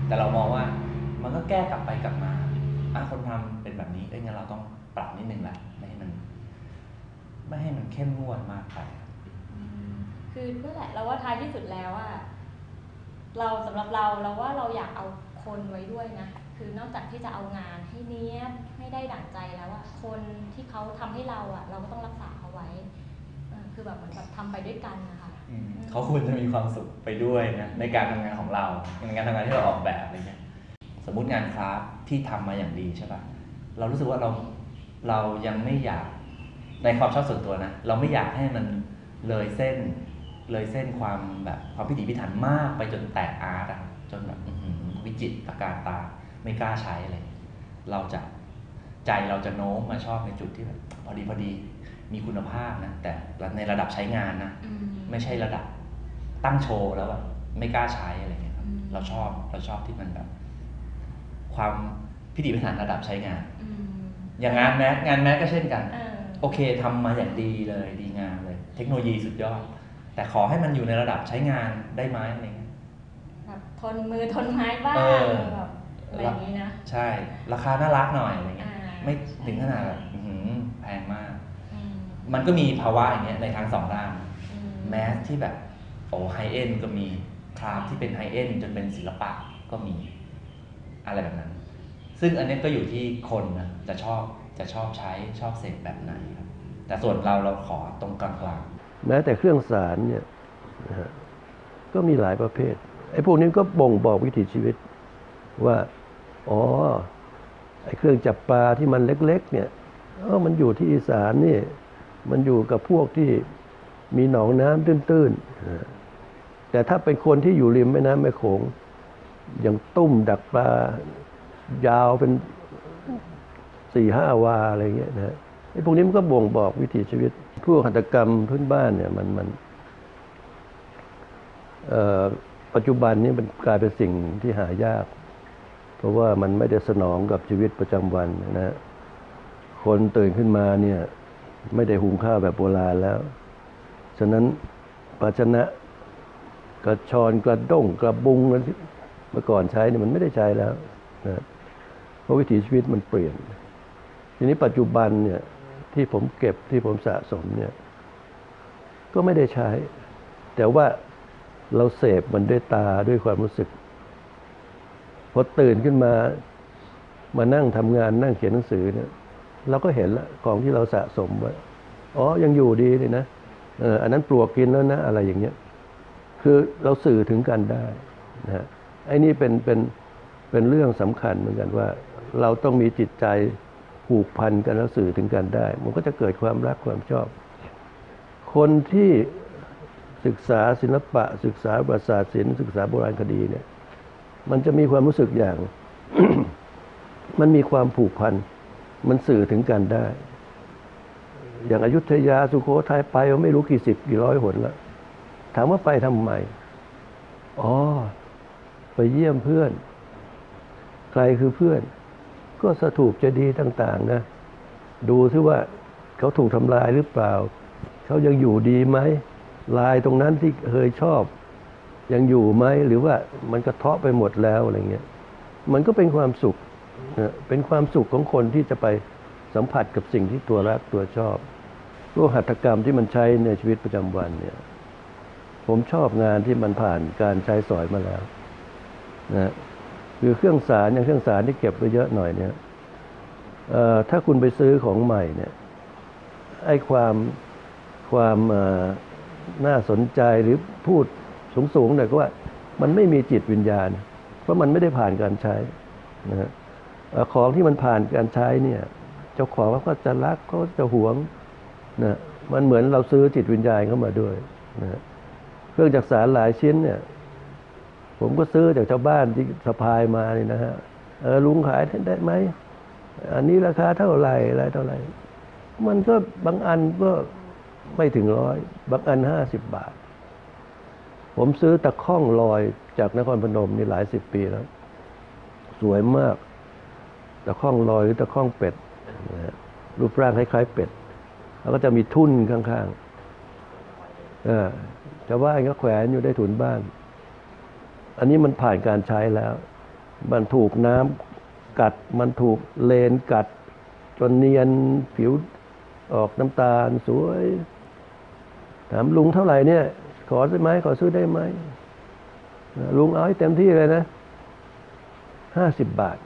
แต่เรามองว่ามันก็แก้กลับไปกลับมาอ่ะคนทำเป็นแบบนี้เอ้ยงั้นเราต้องปรับนิดนึงแหละไม่ให้มันไม่ให้มันเข้มงวดมากไปคือนั่นแหละเราว่าท้ายที่สุดแล้วว่าเราสำหรับเราเราว่าเราอยากเอาคนไว้ด้วยนะคือนอกจากที่จะเอางานให้เนี้ยให้ได้ดั่งใจแล้วอะคนที่เขาทำให้เราอะเราก็ต้องรักษาเขาไว้คือแบบเหมือนแบบทำไปด้วยกันนะคะเขาควรจะมีความสุขไปด้วยนะในการทำงานของเราในการทำงานที่เราออกแบบอะไรเงี้ยสมมุติงานคราฟที่ทำมาอย่างดีใช่ป่ะเรารู้สึกว่าเราเรายังไม่อยากในความชอบส่วนตัวนะเราไม่อยากให้มันเลยเส้นเลยเส้นความแบบความพิถีพิถันมากไปจนแตกอาร์ตอะจนแบบวิจิตรตะการตาไม่กล้าใช้อะไรเราจะใจเราจะโน้มมาชอบในจุดที่แบบพอดีพอดีมีคุณภาพนะแต่ในระดับใช้งานนะไม่ใช่ระดับตั้งโชว์แล้วแบบไม่กล้าใช้อะไรเงี้ยครับเราชอบเราชอบที่มันแบบความพิถีพิถันระดับใช้งานอย่างงานแมสงานแมสก็เช่นกันโอเคทำมาอย่างดีเลยดีงามเลยเทคโนโลยีสุดยอดแต่ขอให้มันอยู่ในระดับใช้งานได้ไหมอะไรเงี้ยแบบทนมือทนไม้บ้างแบบอะไรอย่างนี้นะใช่ราคาน่ารักหน่อยอะไรเงี้ยไม่ถึงขนาดแบบแพงมากมันก็มีภาวะอย่างเงี้ยในทางสองด้านแมสที่แบบโอ้ไฮเอ็นก็มีคราฟที่เป็นไฮเอ็นจนเป็นศิลปะก็มีอะไรแบบนั้นซึ่งอันนี้ก็อยู่ที่คนนะจะชอบจะชอบใช้ชอบเสพแบบไหนครับแต่ส่วนเราเราขอตรงกลางๆแม้แต่เครื่องสารเนี่ยนะฮะก็มีหลายประเภทไอ้พวกนี้ก็บ่งบอกวิถีชีวิตว่าอ๋อไอ้เครื่องจับปลาที่มันเล็กๆเนี่ยเออมันอยู่ที่อีสานนี่มันอยู่กับพวกที่มีหนองน้ำตื้นๆแต่ถ้าเป็นคนที่อยู่ริมแม่น้ำแม่โขงอย่างตุ้มดักปลายาวเป็นสี่ห้าวาอะไรเงี้ยนะไอ้พวกนี้มันก็บ่งบอกวิถีชีวิตพวกหัตถกรรมพื้นบ้านเนี่ยมันมันปัจจุบันนี้มันกลายเป็นสิ่งที่หายากเพราะว่ามันไม่ได้สนองกับชีวิตประจำวันนะคนตื่นขึ้นมาเนี่ยไม่ได้หุงข้าวแบบโบราณแล้วฉะนั้นภาชนะกระชอนกระด้งกระบุงเมื่อก่อนใช้เนี่ยมันไม่ได้ใช้แล้วนะเพราะวิถีชีวิตมันเปลี่ยนทีนี้ปัจจุบันเนี่ยที่ผมเก็บที่ผมสะสมเนี่ยก็ไม่ได้ใช้แต่ว่าเราเสพมันด้วยตาด้วยความรู้สึกพอตื่นขึ้นมามานั่งทำงานนั่งเขียนหนังสือเนี่ยเราก็เห็นละของที่เราสะสมไว้อ๋อยังอยู่ดีเลยนะเอออันนั้นปลวกกินแล้วนะอะไรอย่างเงี้ยคือเราสื่อถึงกันได้นะฮะไอ้นี่เป็นเป็นเป็นเรื่องสำคัญเหมือนกันว่าเราต้องมีจิตใจผูกพันกันแล้วสื่อถึงกันได้มันก็จะเกิดความรักความชอบคนที่ศึกษาศิลปะศึกษาประวัติศาสตร์ศิลป์ศึกษาโบราณคดีเนี่ยมันจะมีความรู้สึกอย่าง มันมีความผูกพันมันสื่อถึงกันได้อย่างอยุธยาสุโขทัยไปไม่รู้กี่สิบกี่ร้อยหนแล้วถามว่าไปทำไมอ๋อไปเยี่ยมเพื่อนใครคือเพื่อนก็สถูปเจดีย์ต่างๆนะดูซิว่าเขาถูกทำลายหรือเปล่าเขายังอยู่ดีไหมลายตรงนั้นที่เคยชอบยังอยู่ไหมหรือว่ามันกระเทาะไปหมดแล้วอะไรเงี้ยมันก็เป็นความสุขนะเป็นความสุขของคนที่จะไปสัมผัสกับสิ่งที่ตัวรักตัวชอบพวกหัตถกรรมที่มันใช้ในชีวิตประจำวันเนี่ยผมชอบงานที่มันผ่านการใช้สอยมาแล้วนะคือเครื่องสารอย่างเครื่องสารที่เก็บไว้เยอะหน่อยเนี่ยถ้าคุณไปซื้อของใหม่เนี่ยไอ้ความความน่าสนใจหรือพูดสูงๆหน่อยก็ว่ามันไม่มีจิตวิญญาณเพราะมันไม่ได้ผ่านการใช้นะฮะของที่มันผ่านการใช้เนี่ยเจ้าของเขาก็จะรักเขาจะหวงนะมันเหมือนเราซื้อจิตวิญญาณเข้ามาด้วยนะเครื่องจักสานหลายชิ้นเนี่ยผมก็ซื้อจากชาวบ้านที่สะพายมาเนี่ยนะฮะเออลุงขายได้ไหมอันนี้ราคาเท่าไหร่อะไรเท่าไหร่มันก็บางอันก็ไม่ถึงร้อยบางอันห้าสิบบาทผมซื้อตะข้องลอยจากนครพนมนี่หลายสิบปีแล้วสวยมากตะข้องลอยหรือตะข้องเป็ดนะรูปร่างคล้ายๆเป็ดแล้วก็จะมีทุ่นข้างๆเออชาวบ้านก็แขวนอยู่ได้ถุนบ้านอันนี้มันผ่านการใช้แล้วมันถูกน้ำกัดมันถูกเลนกัดจนเนียนผิวออกน้ำตาลสวยถามลุงเท่าไหร่เนี่ยขอได้ไหมขอซื้อได้ไหมลุงเอาให้เต็มที่เลยนะห้าสิบบาท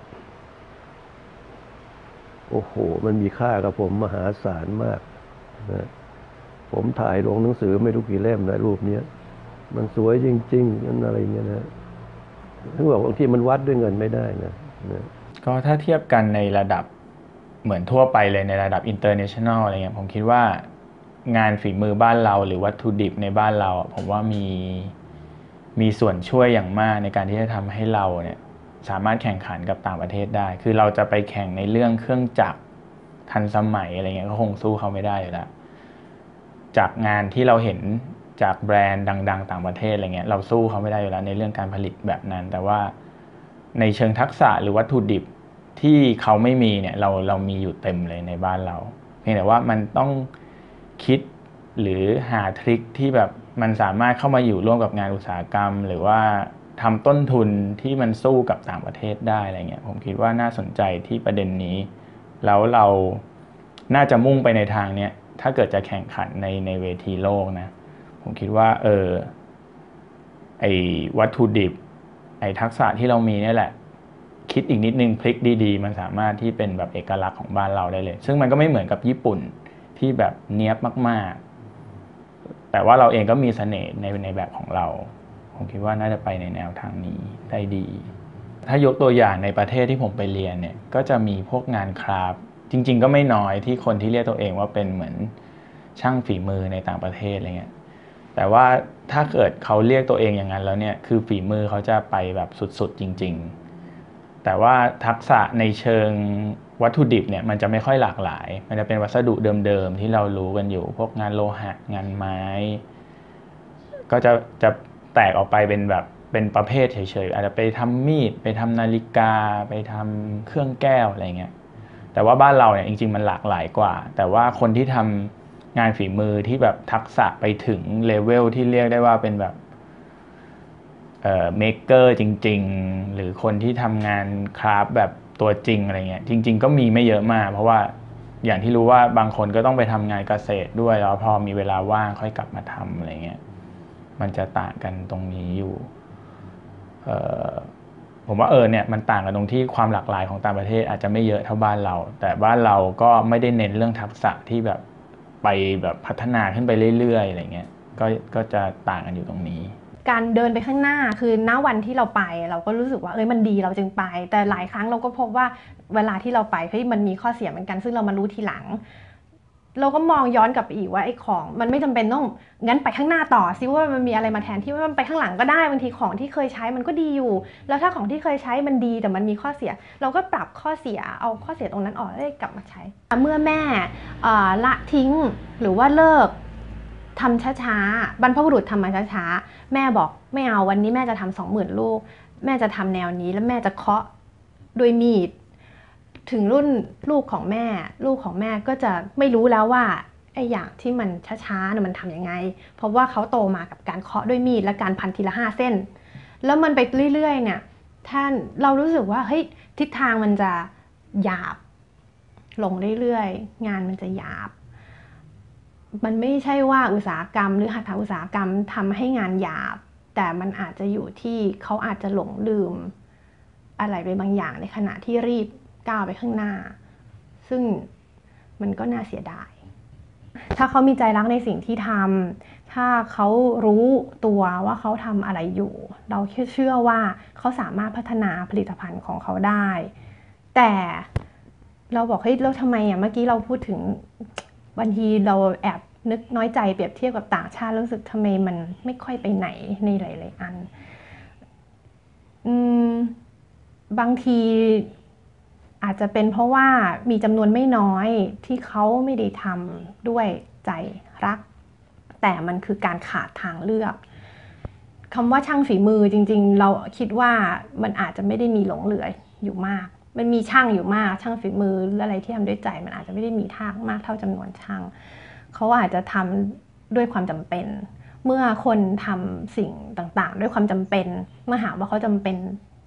โอ้โหมันมีค่ากับผมมหาศาลมากนะผมถ่ายลงหนังสือไม่รู้กี่เล่มนะรูปนี้มันสวยจริงๆนั่นอะไรเงี้ยนะถึงบอกบางทีมันวัดด้วยเงินไม่ได้นะนะก็ถ้าเทียบกันในระดับเหมือนทั่วไปเลยในระดับ international อะไรเงี้ยผมคิดว่างานฝีมือบ้านเราหรือวัตถุดิบในบ้านเราผมว่ามีมีส่วนช่วยอย่างมากในการที่จะทำให้เราเนี่ยสามารถแข่งขันกับต่างประเทศได้คือเราจะไปแข่งในเรื่องเครื่องจักรทันสมัยอะไรเงี้ยก็คงสู้เขาไม่ได้อยู่แล้วจากงานที่เราเห็นจากแบรนด์ดังๆต่างประเทศอะไรเงี้ยเราสู้เขาไม่ได้อยู่แล้วในเรื่องการผลิตแบบนั้นแต่ว่าในเชิงทักษะหรือวัตถุดิบที่เขาไม่มีเนี่ยเราเรามีอยู่เต็มเลยในบ้านเราเพียงแต่ว่ามันต้องคิดหรือหาทริคที่แบบมันสามารถเข้ามาอยู่ร่วมกับงานอุตสาหกรรมหรือว่าทำต้นทุนที่มันสู้กับต่างประเทศได้อะไรเงี้ยผมคิดว่าน่าสนใจที่ประเด็นนี้แล้วเราน่าจะมุ่งไปในทางเนี้ยถ้าเกิดจะแข่งขันในในเวทีโลกนะผมคิดว่าเออไอวัตถุดิบไอทักษะที่เรามีนี่แหละคิดอีกนิดนึงพลิกดีๆมันสามารถที่เป็นแบบเอกลักษณ์ของบ้านเราได้เลยซึ่งมันก็ไม่เหมือนกับญี่ปุ่นที่แบบเนี๊ยบมากๆแต่ว่าเราเองก็มีเสน่ห์ในในแบบของเราผมคิดว่าน่าจะไปในแนวทางนี้ได้ดีถ้ายกตัวอย่างในประเทศที่ผมไปเรียนเนี่ยก็จะมีพวกงานคราฟต์จริงๆก็ไม่น้อยที่คนที่เรียกตัวเองว่าเป็นเหมือนช่างฝีมือในต่างประเทศอะไรเงี้ยแต่ว่าถ้าเกิดเขาเรียกตัวเองอย่างนั้นแล้วเนี่ยคือฝีมือเขาจะไปแบบสุดๆจริงๆแต่ว่าทักษะในเชิงวัตถุดิบเนี่ยมันจะไม่ค่อยหลากหลายมันจะเป็นวัสดุเดิมๆที่เรารู้กันอยู่พวกงานโลหะงานไม้ก็จะจะแตกออกไปเป็นแบบเป็นประเภทเฉยๆอาจจะไปทำมีดไปทำนาฬิกาไปทำเครื่องแก้วอะไรเงี้ยแต่ว่าบ้านเราเนี่ยจริงๆมันหลากหลายกว่าแต่ว่าคนที่ทำงานฝีมือที่แบบทักษะไปถึงเลเวลที่เรียกได้ว่าเป็นแบบเอ่อเมคเกอร์จริงๆหรือคนที่ทำงานคราฟต์แบบตัวจริงอะไรเงี้ยจริงๆก็มีไม่เยอะมากเพราะว่าอย่างที่รู้ว่าบางคนก็ต้องไปทำงานเกษตรด้วยแล้วพอมีเวลาว่างค่อยกลับมาทำอะไรเงี้ยมันจะต่างกันตรงนี้อยู่เอ่อผมว่าเออเนี่ยมันต่างกันตรงที่ความหลากหลายของต่างประเทศอาจจะไม่เยอะเท่าบ้านเราแต่บ้านเราก็ไม่ได้เน้นเรื่องทักษะที่แบบไปแบบพัฒนาขึ้นไปเรื่อยๆอะไรเงี้ยก็ก็จะต่างกันอยู่ตรงนี้การเดินไปข้างหน้าคือณวันที่เราไปเราก็รู้สึกว่าเอ้ยมันดีเราจึงไปแต่หลายครั้งเราก็พบว่าเวลาที่เราไปเฮ้ยมันมีข้อเสียเหมือนกันซึ่งเรามารู้ทีหลังเราก็มองย้อนกลับไปอีกว่าไอ้ของมันไม่จำเป็นต้องงั้นไปข้างหน้าต่อซิว่ามันมีอะไรมาแทนที่ว่ามันไปข้างหลังก็ได้บางทีของที่เคยใช้มันก็ดีอยู่แล้วถ้าของที่เคยใช้มันดีแต่มันมีข้อเสียเราก็ปรับข้อเสียเอาข้อเสียตรงนั้นออกแล้วกลับมาใช้เมื่อแม่ละทิ้งหรือว่าเลิกทำช้าๆบรรพบุรุษทำมาช้าๆแม่บอกไม่เอาวันนี้แม่จะทำสองหมื่นลูกแม่จะทำแนวนี้แล้วแม่จะเคาะด้วยมีดถึงรุ่นลูกของแม่ลูกของแม่ก็จะไม่รู้แล้วว่าไอ้อย่างที่มันช้าๆเนี่ยมันทำยังไงเพราะว่าเขาโตมากับการเคาะด้วยมีดและการพันทีละห้าเส้นแล้วมันไปเรื่อยๆเนี่ยท่านเรารู้สึกว่าเฮ้ยทิศทางมันจะหยาบลงเรื่อยๆงานมันจะหยาบมันไม่ใช่ว่าอุตสาหกรรมหรือหัตถอุตสาหกรรมทำให้งานหยาบแต่มันอาจจะอยู่ที่เขาอาจจะหลงลืมอะไรไปบางอย่างในขณะที่รีบก้าวไปข้างหน้าซึ่งมันก็น่าเสียดายถ้าเขามีใจรักในสิ่งที่ทำถ้าเขารู้ตัวว่าเขาทำอะไรอยู่เราเชื่อว่าเขาสามารถพัฒนาผลิตภัณฑ์ของเขาได้แต่เราบอกเฮ้ยแล้วทำไมอ่ะเมื่อกี้เราพูดถึงบางทีเราแอบนึกน้อยใจเปรียบเทียบกับต่างชาติรู้สึกทำไมมันไม่ค่อยไปไหนในหลายๆอันอืมบางทีอาจจะเป็นเพราะว่ามีจำนวนไม่น้อยที่เขาไม่ได้ทำด้วยใจรักแต่มันคือการขาดทางเลือกคำว่าช่างฝีมือจริงๆเราคิดว่ามันอาจจะไม่ได้มีหลงเหลืออยู่มากมันมีช่างอยู่มากช่างฝีมืออะไรที่ทำด้วยใจมันอาจจะไม่ได้มีทางมากเท่าจำนวนช่างเขาอาจจะทำด้วยความจำเป็นเมื่อคนทำสิ่งต่างๆด้วยความจำเป็นเมื่อหาว่าเขาจำเป็น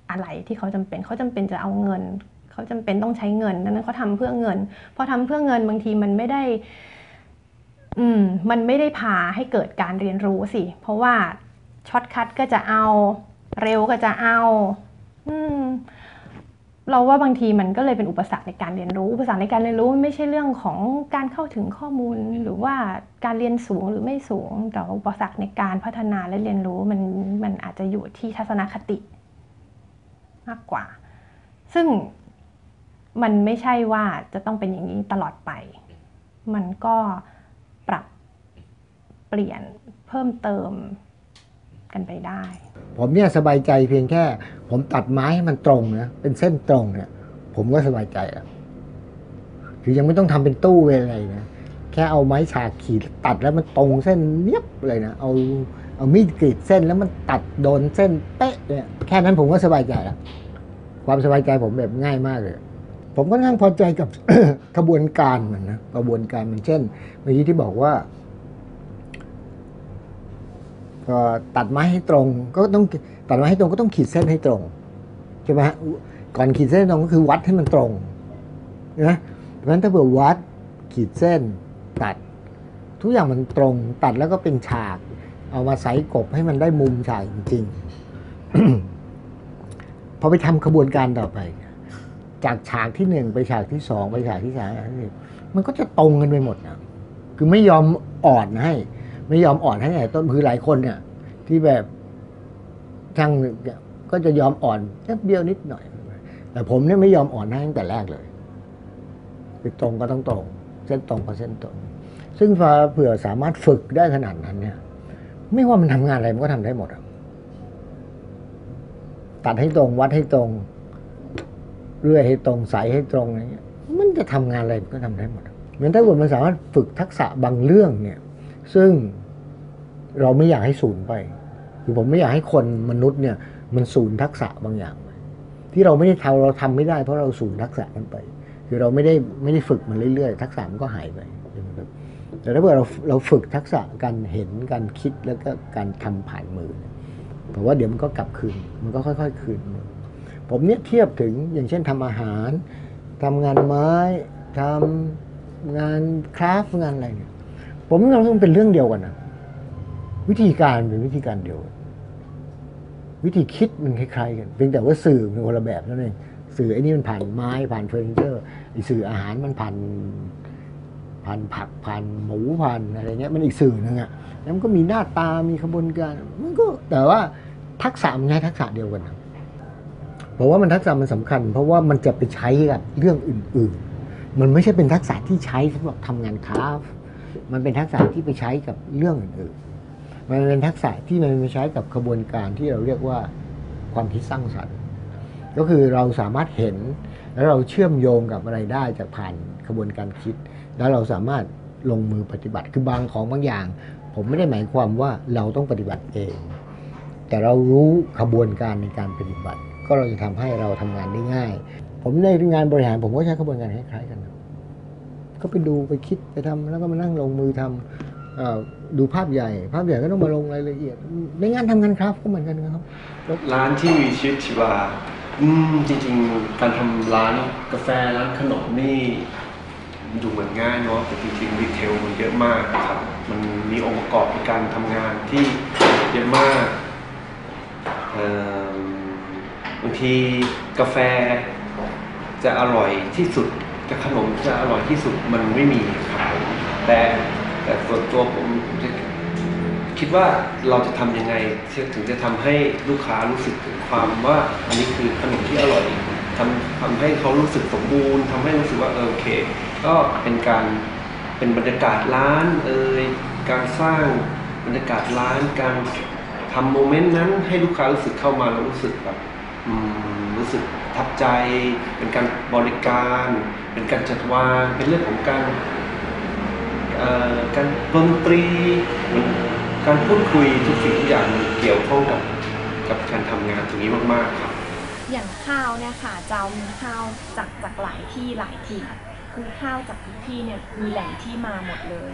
อะไรที่เขาจำเป็นเขาจำเป็นจะเอาเงินเขาจำเป็นต้องใช้เงินดังนั้นเขาทำเพื่อเงินพอทำเพื่อเงินบางทีมันไม่ได้อืมมันไม่ได้พาให้เกิดการเรียนรู้สิเพราะว่าช็อตคัทก็จะเอาเร็วก็จะเอาอืมเราว่าบางทีมันก็เลยเป็นอุปสรรคในการเรียนรู้อุปสรรคในการเรียนรู้ไม่ใช่เรื่องของการเข้าถึงข้อมูลหรือว่าการเรียนสูงหรือไม่สูงแต่อุปสรรคในการพัฒนาและเรียนรู้มันมันอาจจะอยู่ที่ทัศนคติมากกว่าซึ่งมันไม่ใช่ว่าจะต้องเป็นอย่างนี้ตลอดไปมันก็ปรับเปลี่ยนเพิ่มเติมกันไปได้ผมเนี่ยสบายใจเพียงแค่ผมตัดไม้ให้มันตรงนะเป็นเส้นตรงเนี่ยผมก็สบายใจแล้วคือยังไม่ต้องทำเป็นตู้เป็นอะไรนะแค่เอาไม้ฉากขีดตัดแล้วมันตรงเส้นเนียบเลยนะเอาเอามีดกรีดเส้นแล้วมันตัดโดนเส้นเป๊ะเนี่ยแค่นั้นผมก็สบายใจแล้วความสบายใจผมแบบง่ายมากเลยผมก็นั่งพอใจกับ กระบวนการมันนะกระบวนการมันเช่นเมื่อกี้ที่บอกว่าก็ตัดไม้ให้ตรงก็ต้องตัดไม้ให้ตรงก็ต้องขีดเส้นให้ตรงใช่ไหมฮะก่อนขีดเส้นตรงก็คือวัดให้มันตรงนะเพราะฉะนั้นถ้าเผื่อวัดขีดเส้นตัดทุกอย่างมันตรงตัดแล้วก็เป็นฉากเอามาใส่กบให้มันได้มุมฉากจริงๆ พอไปทำกระบวนการต่อไปจากฉากที่หนึ่งไปฉากที่สองไปฉากที่สามมันก็จะตรงกันไปหมดนะคือไม่ยอมอ่อนให้ไม่ยอมอ่อนให้ต้นคือหลายคนเนี่ยที่แบบช่างก็จะยอมอ่อนแค่เดียวนิดหน่อยแต่ผมเนี่ยไม่ยอมอ่อนให้ตั้งแต่แรกเลยคือตรงก็ต้องตรงเส้นตรงก็เส้นตรงซึ่งพอเผื่อสามารถฝึกได้ขนาดนั้นเนี่ยไม่ว่ามันทำงานอะไรมันก็ทำได้หมดตัดให้ตรงวัดให้ตรงเรื่อยให้ตรงใสให้ตรงอะไรเงี้ยมันจะทำงานอะไรมันก็ทำได้หมดเหมือนถ้าเกิดมันสามารถฝึกทักษะบางเรื่องเนี่ยซึ่งเราไม่อยากให้สูญไปคือผมไม่อยากให้คนมนุษย์เนี่ยมันสูญทักษะบางอย่างไปที่เราไม่ได้ทำเราทำไม่ได้เพราะเราสูญทักษะนั้นไปคือเราไม่ได้ไม่ได้ฝึกมันเรื่อยๆทักษะมันก็หายไปแต่ถ้าเกิดเราเราฝึกทักษะการเห็นการคิดแล้วก็การทำผ่านมือเพราะว่าเดี๋ยวมันก็กลับคืนมันก็ค่อยๆคืนผมเนี่ยเทียบถึงอย่างเช่นทำอาหารทำงานไม้ทำงานคราฟต์งานอะไรเนี่ยผมว่ามันเป็นเรื่องเดียวกันนะวิธีการเป็นวิธีการเดียวกันวิธีคิดมันคล้ายๆกันเพียงแต่ว่าสื่อมันคนละแบบนั่นเองสื่อไอ้นี่มันผ่านไม้ผ่านเฟอร์นิเจอร์ไอ้สื่ออาหารมันผ่านผ่านผักผ่านหมูผ่านอะไรเงี้ยมันอีกสื่อนึงอ่ะแล้วมันก็มีหน้าตามีขบวนการมันก็แต่ว่าทักษะมันใช้ทักษะเดียวกันนะเพราะว่ามันทักษะมันสำคัญเพราะว่ามันจะไปใช้กับเรื่องอื่นๆมันไม่ใช่เป็นทักษะที่ใช้สำหรับทำงานคราฟต์มันเป็นทักษะที่ไปใช้กับเรื่องอื่นๆมันเป็นทักษะที่มันไปใช้กับกระบวนการที่เราเรียกว่าความคิดสร้างสรรค์ก็คือเราสามารถเห็นแล้วเราเชื่อมโยงกับอะไรได้จากผ่านกระบวนการคิดแล้วเราสามารถลงมือปฏิบัติคือบางของบางอย่างผมไม่ได้หมายความว่าเราต้องปฏิบัติเองแต่เรารู้กระบวนการในการปฏิบัติก็เราจะทำให้เราทำงานได้ง่ายผมในงานบริหารผมก็ใช้กระบวนการคล้ายๆกันก็ไปดูไปคิดไปทำแล้วก็มานั่งลงมือทำดูภาพใหญ่ภาพใหญ่ก็ต้องมาลงรายละเอียดในงานทำงานคราฟต์ก็เหมือนกันครับร้านที่มีชีวิตชีวาอืมจริงๆการทำร้านกาแฟร้านขนมนี่ดูเหมือนง่ายเนาะแต่จริงๆดีเทลมันเยอะมากครับมันมีองค์ประกอบในการทำงานที่เยอะมากบางทีกาแฟจะอร่อยที่สุดกับขนมจะอร่อยที่สุดมันไม่มีครับแต่แต่ส่วนตัวผมคิดว่าเราจะทำยังไงถึงจะทำให้ลูกค้ารู้สึกถึงความว่าอันนี้คือขนมที่อร่อยทำทำให้เขารู้สึกสมบูรณ์ทำให้รู้สึกว่าเออโอเคก็เป็นการเป็นบรรยากาศร้านเอ่ยการสร้างบรรยากาศร้านการทำโมเมนต์นั้นให้ลูกค้ารู้สึกเข้ามาแล้วรู้สึกแบบรู้สึกประทับใจเป็นการบริการเป็นการจัดวางเป็นเรื่องของการการดนตรีการพูดคุยทุกสิ่งทุกอย่างมันเกี่ยวข้องกับกับการทำงานตรงนี้มากๆครับอย่างข้าวเนี่ยค่ะจะมีข้าวจากจากหลายที่หลายถิ่นคือข้าวจากทุกที่เนี่ยมีแหล่งที่มาหมดเลย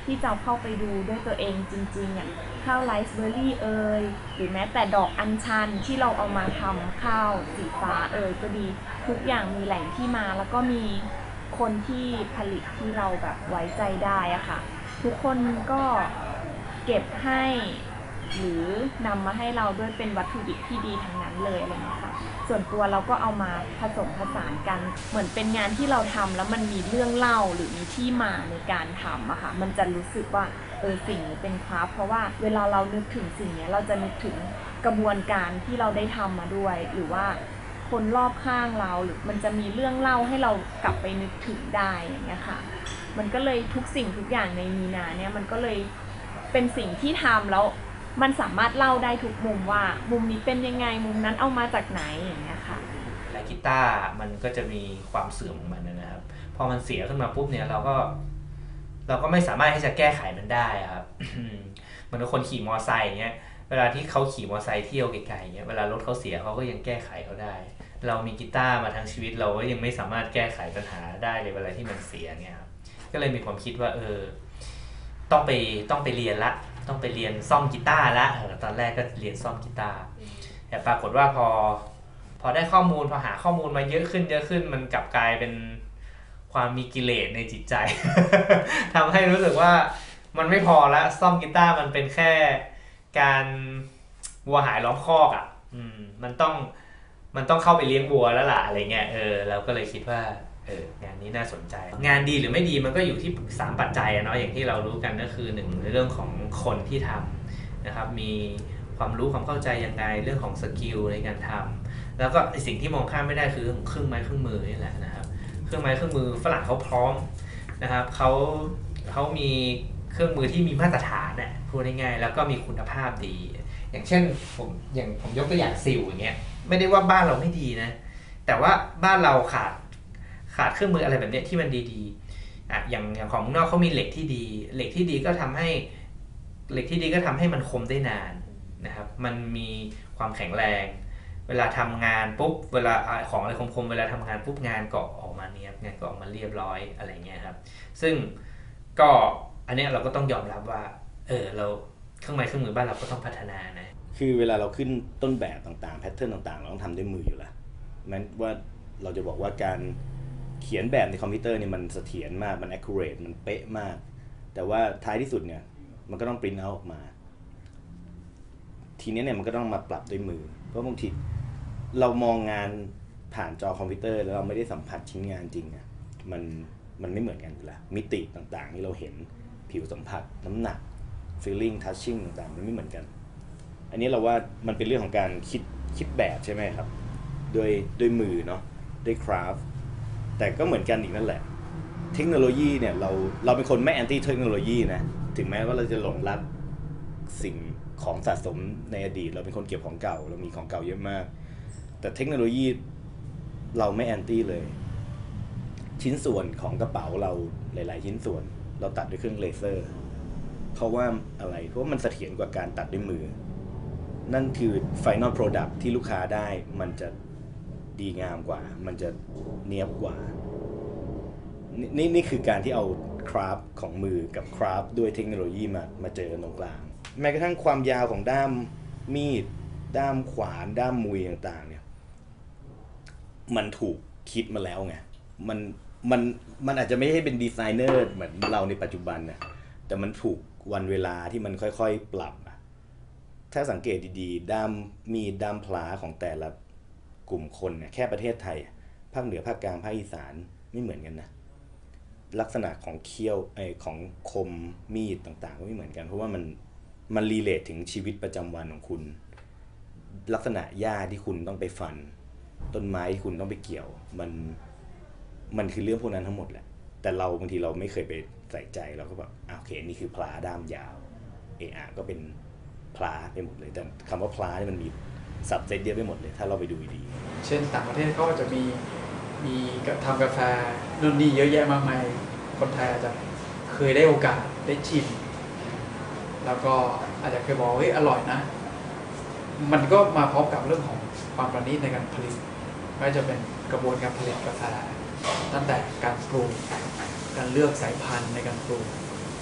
ที่จะเข้าไปดูด้วยตัวเองจริงๆอย่างข้าวไรซ์เบอร์รี่เอ่ยหรือแม้แต่ดอกอัญชันที่เราเอามาทำข้าวสีฟ้าเอ่ยก็ดีทุกอย่างมีแหล่งที่มาแล้วก็มีคนที่ผลิตที่เราแบบไว้ใจได้อะค่ะทุกคนก็เก็บให้หรือนำมาให้เราด้วยเป็นวัตถุดิบที่ดีทั้งนั้นเลยอะไรอย่างเงี้ยค่ะส่วนตัวเราก็เอามาผสมผสานกันเหมือนเป็นงานที่เราทำแล้วมันมีเรื่องเล่าหรือมีที่มาในการทำอะค่ะมันจะรู้สึกว่าเออสิ่งนี้เป็นคราฟต์เพราะว่าเวลาเรานึกถึงสิ่งนี้เราจะนึกถึงกระบวนการที่เราได้ทำมาด้วยหรือว่าคนรอบข้างเราหรือมันจะมีเรื่องเล่าให้เรากลับไปนึกถึงได้อย่างเงี้ยค่ะมันก็เลยทุกสิ่งทุกอย่างในมีนาเนี่ยมันก็เลยเป็นสิ่งที่ทำแล้วมันสามารถเล่าได้ทุกมุมว่ามุมนี้เป็นยังไงมุมนั้นเอามาจากไหนอย่างเงี้ยค่ะและกีตาร์มันก็จะมีความเสื่อมของมันนะครับพอมันเสียขึ้นมาปุ๊บเนี่ยเราก็เราก็ไม่สามารถที่จะแก้ไขมันได้ครับ เหมือนคนขี่มอไซค์เงี้ยเวลาที่เขาขี่มอไซค์เที่ยวไกลๆเงี้ยเวลารถเขาเสียเขาก็ยังแก้ไขเขาได้เรามีกีตาร์มาทั้งชีวิตเราก็ยังไม่สามารถแก้ไขปัญหาได้เลยเวลาที่มันเสียเงี้ยครับก็เลยมีความคิดว่าเออต้องไปต้องไปเรียนละต้องไปเรียนซ่อมกีตาร์ละเออตอนแรกก็เรียนซ่อมกีตาร์แต่ปรากฏว่าพอพอได้ข้อมูลพอหาข้อมูลมาเยอะขึ้นเยอะขึ้นมันกลับกลายเป็นความมีกิเลสในจิตใจ ทำให้รู้สึกว่ามันไม่พอละซ่อมกีตาร์มันเป็นแค่การวัวหายล้อมคอกอ่ะอืมมันต้องมันต้องเข้าไปเลี้ยงวัวแล้วล่ะอะไรเงี้ยเออเราก็เลยคิดว่าเอองานนี้น่าสนใจงานดีหรือไม่ดีมันก็อยู่ที่สามปัจจัยเนาะอย่างที่เรารู้กันก็คือหนึ่งในเรื่องของคนที่ทำนะครับมีความรู้ความเข้าใจยังไงเรื่องของสกิลในการทำแล้วก็สิ่งที่มองข้ามไม่ได้คือเครื่องไม้เครื่องมือนี่แหละนะครับเครื่องไม้เครื่องมือฝรั่งเขาพร้อมนะครับเขาเขามีเครื่องมือที่มีมาตรฐานน่ะพูดง่ายๆแล้วก็มีคุณภาพดีอย่างเช่นผมอย่างผมยกตัวอย่างซิลอย่างเงี้ยไม่ได้ว่าบ้านเราไม่ดีนะแต่ว่าบ้านเราขาดขาดเครื่องมืออะไรแบบนี้ที่มันดีๆอ่ะอย่างอย่างของเมืองนอกเขามีเหล็กที่ดีเหล็กที่ดีก็ทำให้เหล็กที่ดีก็ทำให้มันคมได้นานนะครับมันมีความแข็งแรงเวลาทำงานปุ๊บเวลาของอะไรคมๆเวลาทำงานปุ๊บงานเกาะออกมาเนี้ยงานเกาะออกมาเรียบร้อยอะไรเงี้ยครับซึ่งก็อันนี้เราก็ต้องยอมรับว่าเออเราเครื่องไม้เครื่องมือบ้านเราก็ต้องพัฒนานะคือเวลาเราขึ้นต้นแบบต่างๆแพทเทิร์นต่างๆเราต้องทำด้วยมืออยู่แล้วแม้ว่าเราจะบอกว่าการเขียนแบบในคอมพิวเตอร์เนี่ยมันเสถียรมากมัน accurate มันเป๊ะมากแต่ว่าท้ายที่สุดเนี่ยมันก็ต้องปริ้นเอาออกมาทีนี้เนี่ยมันก็ต้องมาปรับด้วยมือเพราะบางทีเรามองงานผ่านจอคอมพิวเตอร์แล้วเราไม่ได้สัมผัสชิ้นงานจริงอ่ะมันมันไม่เหมือนกันอยู่แล้วมิติต่างๆที่เราเห็นผิวสัมผัสน้ำหนัก feeling touching ต่างๆมันไม่เหมือนกันอันนี้เราว่ามันเป็นเรื่องของการคิดคิดแบบใช่ไหมครับด้วยด้วยมือเนาะด้วยคราฟต์แต่ก็เหมือนกันอีกนั่นแหละเทคโนโลยีเนี่ยเราเราเป็นคนไม่แอนตี้เทคโนโลยีนะถึงแม้ว่าเราจะหลงรักสิ่งของสะสมในอดีตเราเป็นคนเก็บของเก่าเรามีของเก่าเยอะมากแต่เทคโนโลยีเราไม่แอนตี้เลยชิ้นส่วนของกระเป๋าเราหลายๆชิ้นส่วนเราตัดด้วยเครื่องเลเซอร์เพราะว่าอะไรเพราะว่ามันเสถียรกว่าการตัดด้วยมือนั่นคือ Final Product ที่ลูกค้าได้มันจะดีงามกว่ามันจะเนียบกว่านี่นี่คือการที่เอาคราฟต์ของมือกับคราฟต์ด้วยเทคโนโลยีมามาเจอกันตรงกลางแม้กระทั่งความยาวของด้ามมีดด้ามขวานด้ามมุยต่างๆเนี่ยมันถูกคิดมาแล้วไงมันมันมันอาจจะไม่ใช่เป็นดีไซเนอร์เหมือนเราในปัจจุบันนะแต่มันถูกวันเวลาที่มันค่อยๆปรับถ้าสังเกตดีๆด้ามมีดด้ามพลาของแต่ละกลุ่มคนเนี่ยแค่ประเทศไทยภาคเหนือภาคกลางภาคอีสานไม่เหมือนกันนะลักษณะของเขี้ยวไอของคมมีดต่างๆก็ไม่เหมือนกันเพราะว่ามันมันรีเลทถึงชีวิตประจำวันของคุณลักษณะหญ้าที่คุณต้องไปฟันต้นไม้ที่คุณต้องไปเกี่ยวมันมันคือเรื่องพวกนั้นทั้งหมดแหละแต่เราบางทีเราไม่เคยไปใส่ใจเราก็แบบโอเคนี่คือพลาด้ามยาวเออก็เป็นพลาไปหมดเลยแต่คำว่าพลาเนี่ยมันมีสับเซตเยอะไปหมดเลยถ้าเราไปดูดีเช่นต่างประเทศก็จะมีมีทำกาแฟรุ่นนี้เยอะแยะมากมายคนไทยอาจจะเคยได้โอกาสได้ชิมแล้วก็อาจจะเคยบอกเฮ้ยอร่อยนะมันก็มาพร้อมกับเรื่องของความประณีตในการผลิตไม่ว่าจะเป็นกระบวนการผลิตกาแฟตั้งแต่การปรุงการเลือกสายพันธุ์ในการปรุง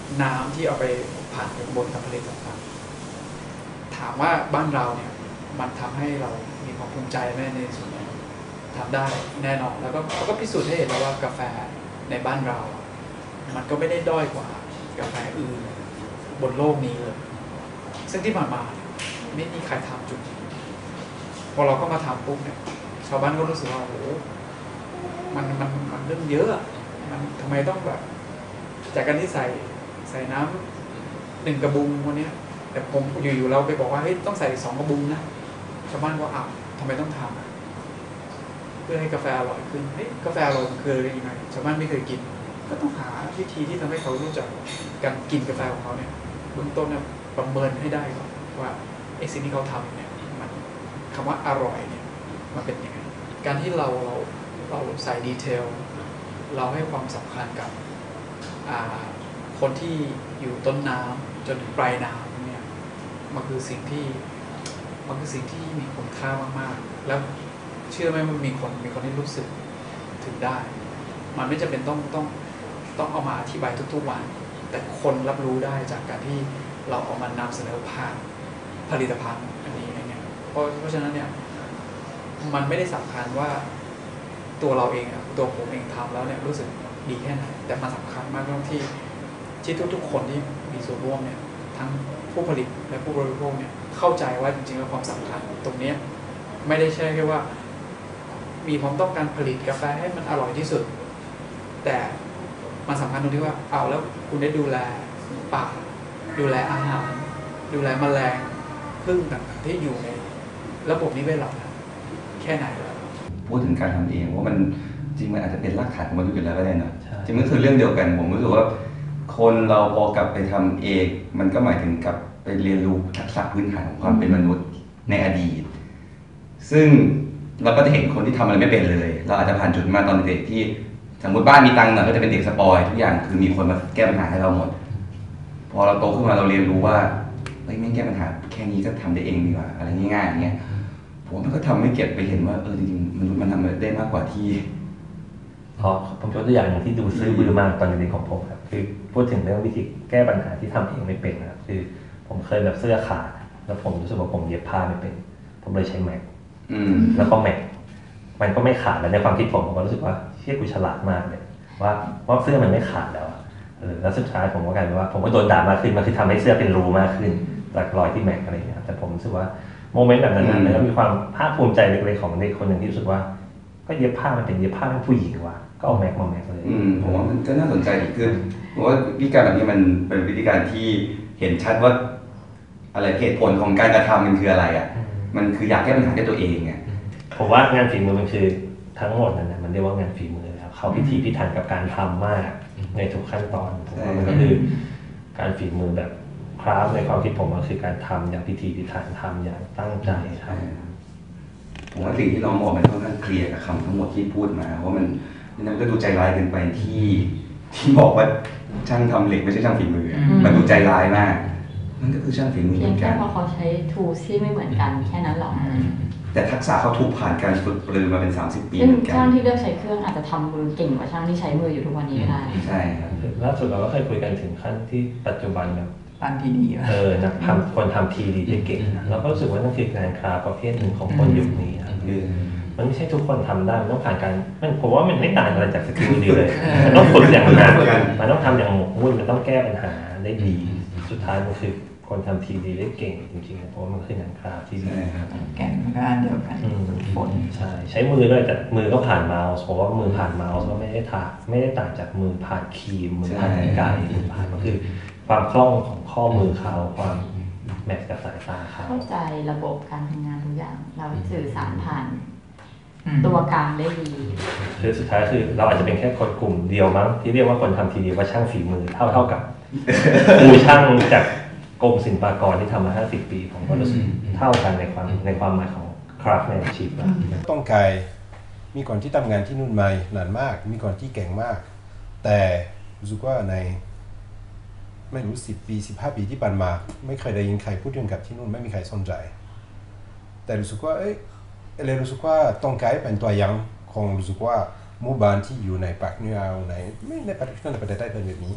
น้ำที่เอาไปผ่านกระบวนการผลิตต่างๆถามว่าบ้านเราเนี่ยมันทำให้เรามีความภูมิใจแม่ในส่วนนี้ทำได้แน่นอนแล้วก็เขาก็พิสูจน์ให้เห็นแล้วว่ากาแฟในบ้านเรามันก็ไม่ได้ด้อยกว่ากาแฟอื่นบนโลกนี้เลยซึ่งที่ผ่านมาไม่มีใครทำจุดนี้พอเราก็มาทำปุ๊บเนี่ยชาวบ้านก็รู้สึกว่าโอ้โหมันมันมันเรื่องเยอะมันทำไมต้องแบบจากการที่ใส่ใส่น้ำหนึ่งกระบุงวันนี้แต่ผมอยู่ๆเราไปบอกว่าเฮ้ยต้องใส่สองกระบุงนะชาวบ้านก็อ้าวทำไมต้องทำเพื่อให้กาแฟอร่อยขึ้นเฮ้ยกาแฟอร่อยมันคืออะไรยังไงชาวบ้านไม่เคยกินก็ต้องหาวิธีที่ทำให้เขารู้จักการกินกาแฟของเขาเนี่ยเบื้องต้นเนี่ยประเมินให้ได้ก่อนว่าไอ้สิ่งที่เขาทำเนี่ยมันคำว่าอร่อยเนี่ยมันเป็นยังไงการที่เราเราเราใส่ดีเทลเราให้ความสำคัญกับคนที่อยู่ต้นน้ำจนถึงปลายน้ำเนี่ยมันคือสิ่งที่มันคือสิ่งที่มีคุณค่ามากๆแล้วเชื่อไหมมันมีคนมีคนที่รู้สึกถึงได้มันไม่จำเป็นต้องต้องต้องเอามาอธิบายทุกๆวันแต่คนรับรู้ได้จากการที่เราเอามานำเสนอผ่านผลิตภัณฑ์อันนี้อะไรเงี้ยเพราะเพราะฉะนั้นเนี่ยมันไม่ได้สำคัญว่าตัวเราเองอะตัวผมเองทำแล้วเนี่ยรู้สึกดีแค่ไหนแต่มันสำคัญมากตรงที่ที่ทุกๆคนที่มีส่วนร่วมเนี่ยทั้งผู้ผลิตและผู้บริโภคเนี่ยเข้าใจว่าจริงๆแล้วความสำคัญตรงนี้ไม่ได้ใช่แค่ว่ามีความต้องการผลิตกาแฟให้มันอร่อยที่สุดแต่มันสำคัญตรงที่ว่าเอาแล้วคุณได้ดูแลป่าดูแลอาหารดูแลแมลงผึ้งต่างๆที่อยู่ในระบบนิเวศเราแค่ไหนพูดถึงการทำเองว่ามันจริงมันอาจจะเป็นรากฐานของมนุษย์อยู่แล้วก็ได้นะจริงมันคือเรื่องเดียวกันผมรู้สึกว่าคนเราพอกลับไปทำเองมันก็หมายถึงกลับไปเรียนรู้ทักษะพื้นฐานของความเป็นมนุษย์ในอดีตซึ่งเราก็จะเห็นคนที่ทำอะไรไม่เป็นเลยเราอาจจะผ่านจุดมาตอนเด็กที่สมมติบ้านมีตังค์หน่อยก็จะเป็นเด็กสปอยทุกอย่างคือมีคนมาแก้ปัญหาให้เราหมดพอเราโตขึ้นมาเราเรียนรู้ว่าเฮ้ยไม่แก้ปัญหาแค่นี้ก็ทำได้เองดีกว่าอะไรง่ายๆอย่างเงี้ยผมมันก็ทำให้เก็บไปเห็นว่าเออจริงๆมนุษย์มันทำได้มากกว่าที่พอผมยกตัวอย่างที่ดูซื้อบื้อมากตอนเด็กของผมครับคือพูดถึงเรื่องวิธีแก้ปัญหาที่ทำเองไม่เป็นนะครับคือผมเคยแบบเสื้อขาดแล้วผมรู้สึกว่าผมเย็บผ้าไม่เป็นผมเลยใช้แม็กแล้วก็แม็กมันก็ไม่ขาดแล้วในความคิดผมผมก็รู้สึกว่าเชี่ยกูฉลาดมากเลยว่าว่าเสื้อมันไม่ขาดแล้วเออแล้วสุดท้ายผมก็กลายเป็นว่าผมก็โดนด่ามากขึ้นมันคือทำให้เสื้อเป็นรูมากขึ้นจากรอยที่แม็กอะไรอย่างเงี้ยแต่ผมรู้สึกว่าโมเมนต์แบบนั้นแล้วมีความภาคภูมิใจเล็กๆของเด็กคนหนึ่งที่รู้สึกว่าก็เย็บผ้ามันเป็นเย็บผ้าเป็นผู้หญิงว่ะก็เอาแม็กมาแม็กเลยผมว่ามันก็น่าสนใจอีกคือผมว่าวิธีการแบบนี้มันเป็นวิธีการที่เห็นชัดว่าอะไรเหตุผลของการกระทำมันคืออะไรอ่ะมันคืออยากแก้ปัญหาด้วยตัวเองอ่ะผมว่างานฝีมือมันคือทั้งหมดนั่นแหละมันเรียกว่างานฝีมือครับเขาพิถีพิถันกับการทำมากในทุกขั้นตอนผมว่ามันก็คือการฝีมือแบบคราฟในความคิดผมก็คือการทำอย่างพิถีพิถันทำอย่างตั้งใจทำผมว่าสิ่งที่เรามองมันค่อนข้างเคลียร์กับคำทั้งหมดที่พูดมาว่ามันนั่นก็ดูใจร้ายเกินไปที่ที่บอกว่าช่างทำเหล็กไม่ใช่ช่างฝีมือมันดูใจร้ายมากมันก็คือช่างฝีมือเหมือนกันแค่เพราะเขาใช้ทูลที่ไม่เหมือนกันแค่นั้นหรอกแต่ทักษะเขาถูกผ่านการฝึกปรือมาเป็นสามสิบปีเหมือนกันช่างที่เลือกใช้เครื่องอาจจะทำมือเก่งกว่าช่างที่ใช้มืออยู่ทุกวันนี้ก็ได้ใช่ครับล่าสุดเราก็เคยคุยกันถึงขั้นที่ปัจจุบันแบบปั้นทีดีเออนักทำคนทำทีดีได้เก่งเราก็รู้สึกว่านั่นคืองานคราฟประเภทหนึ่งของคนยุคนี้ครับมันไม่ใช่ทุกคนทำได้มันต้องผ่านการมันผมว่ามันไม่ต่างอะไรจากสกิลดีเลยมันต้องฝึกอย่างหนักมันต้องทำอย่างหมกมุ่นมันต้องแก้ปัญหาได้ดีสุดท้ายมันคือคนทำทีดีได้เก่งจริงๆเพราะว่ามันคืองานคราฟที่ดีแก่นมันก็อันเดียวกันฝนใช่ใช้มือด้วยแต่มือก็ผ่านเมาส์เพราะว่ามือผ่านเมาส์ก็ไม่ได้ต่างไม่ได้ต่างจากมือผ่านครีมมือผ่านไก่มือผ่านมันคือความคล่องของข้อมือเขาความแมทกับสายตาเขาเข้าใจระบบการทำงานทุกอย่างเราสื่อสารผ่านตัวกลางได้ดีคือสุดท้ายคือเราอาจจะเป็นแค่คนกลุ่มเดียวมั้งที่เรียกว่าคนทำทีดีว่าช่างฝีมือเท่าเท่ากับครูช่างจากกรมศิลปากรที่ทำมาห้าสิบปีผมก็รู้สึกเท่ากันในความในความหมายของ craftsmanship ต้องกายมีคนที่ทำงานที่นู่นมานานมากมีคนที่เก่งมากแต่รู้สึกว่าในไม่รู้สิบปีสิบห้าปีที่ผ่านมาไม่เคยได้ยินใครพูดเรื่องกับที่นู่นไม่มีใครสนใจแต่รู้สึกว่าเอ้ยเลยรู้สึกว่าต้องการเป็นตัวอย่างของรู้สึกว่าหมู่บ้านที่อยู่ในปากเหนือในไม่ในประเทศในประเทศไทยเป็นแบบนี้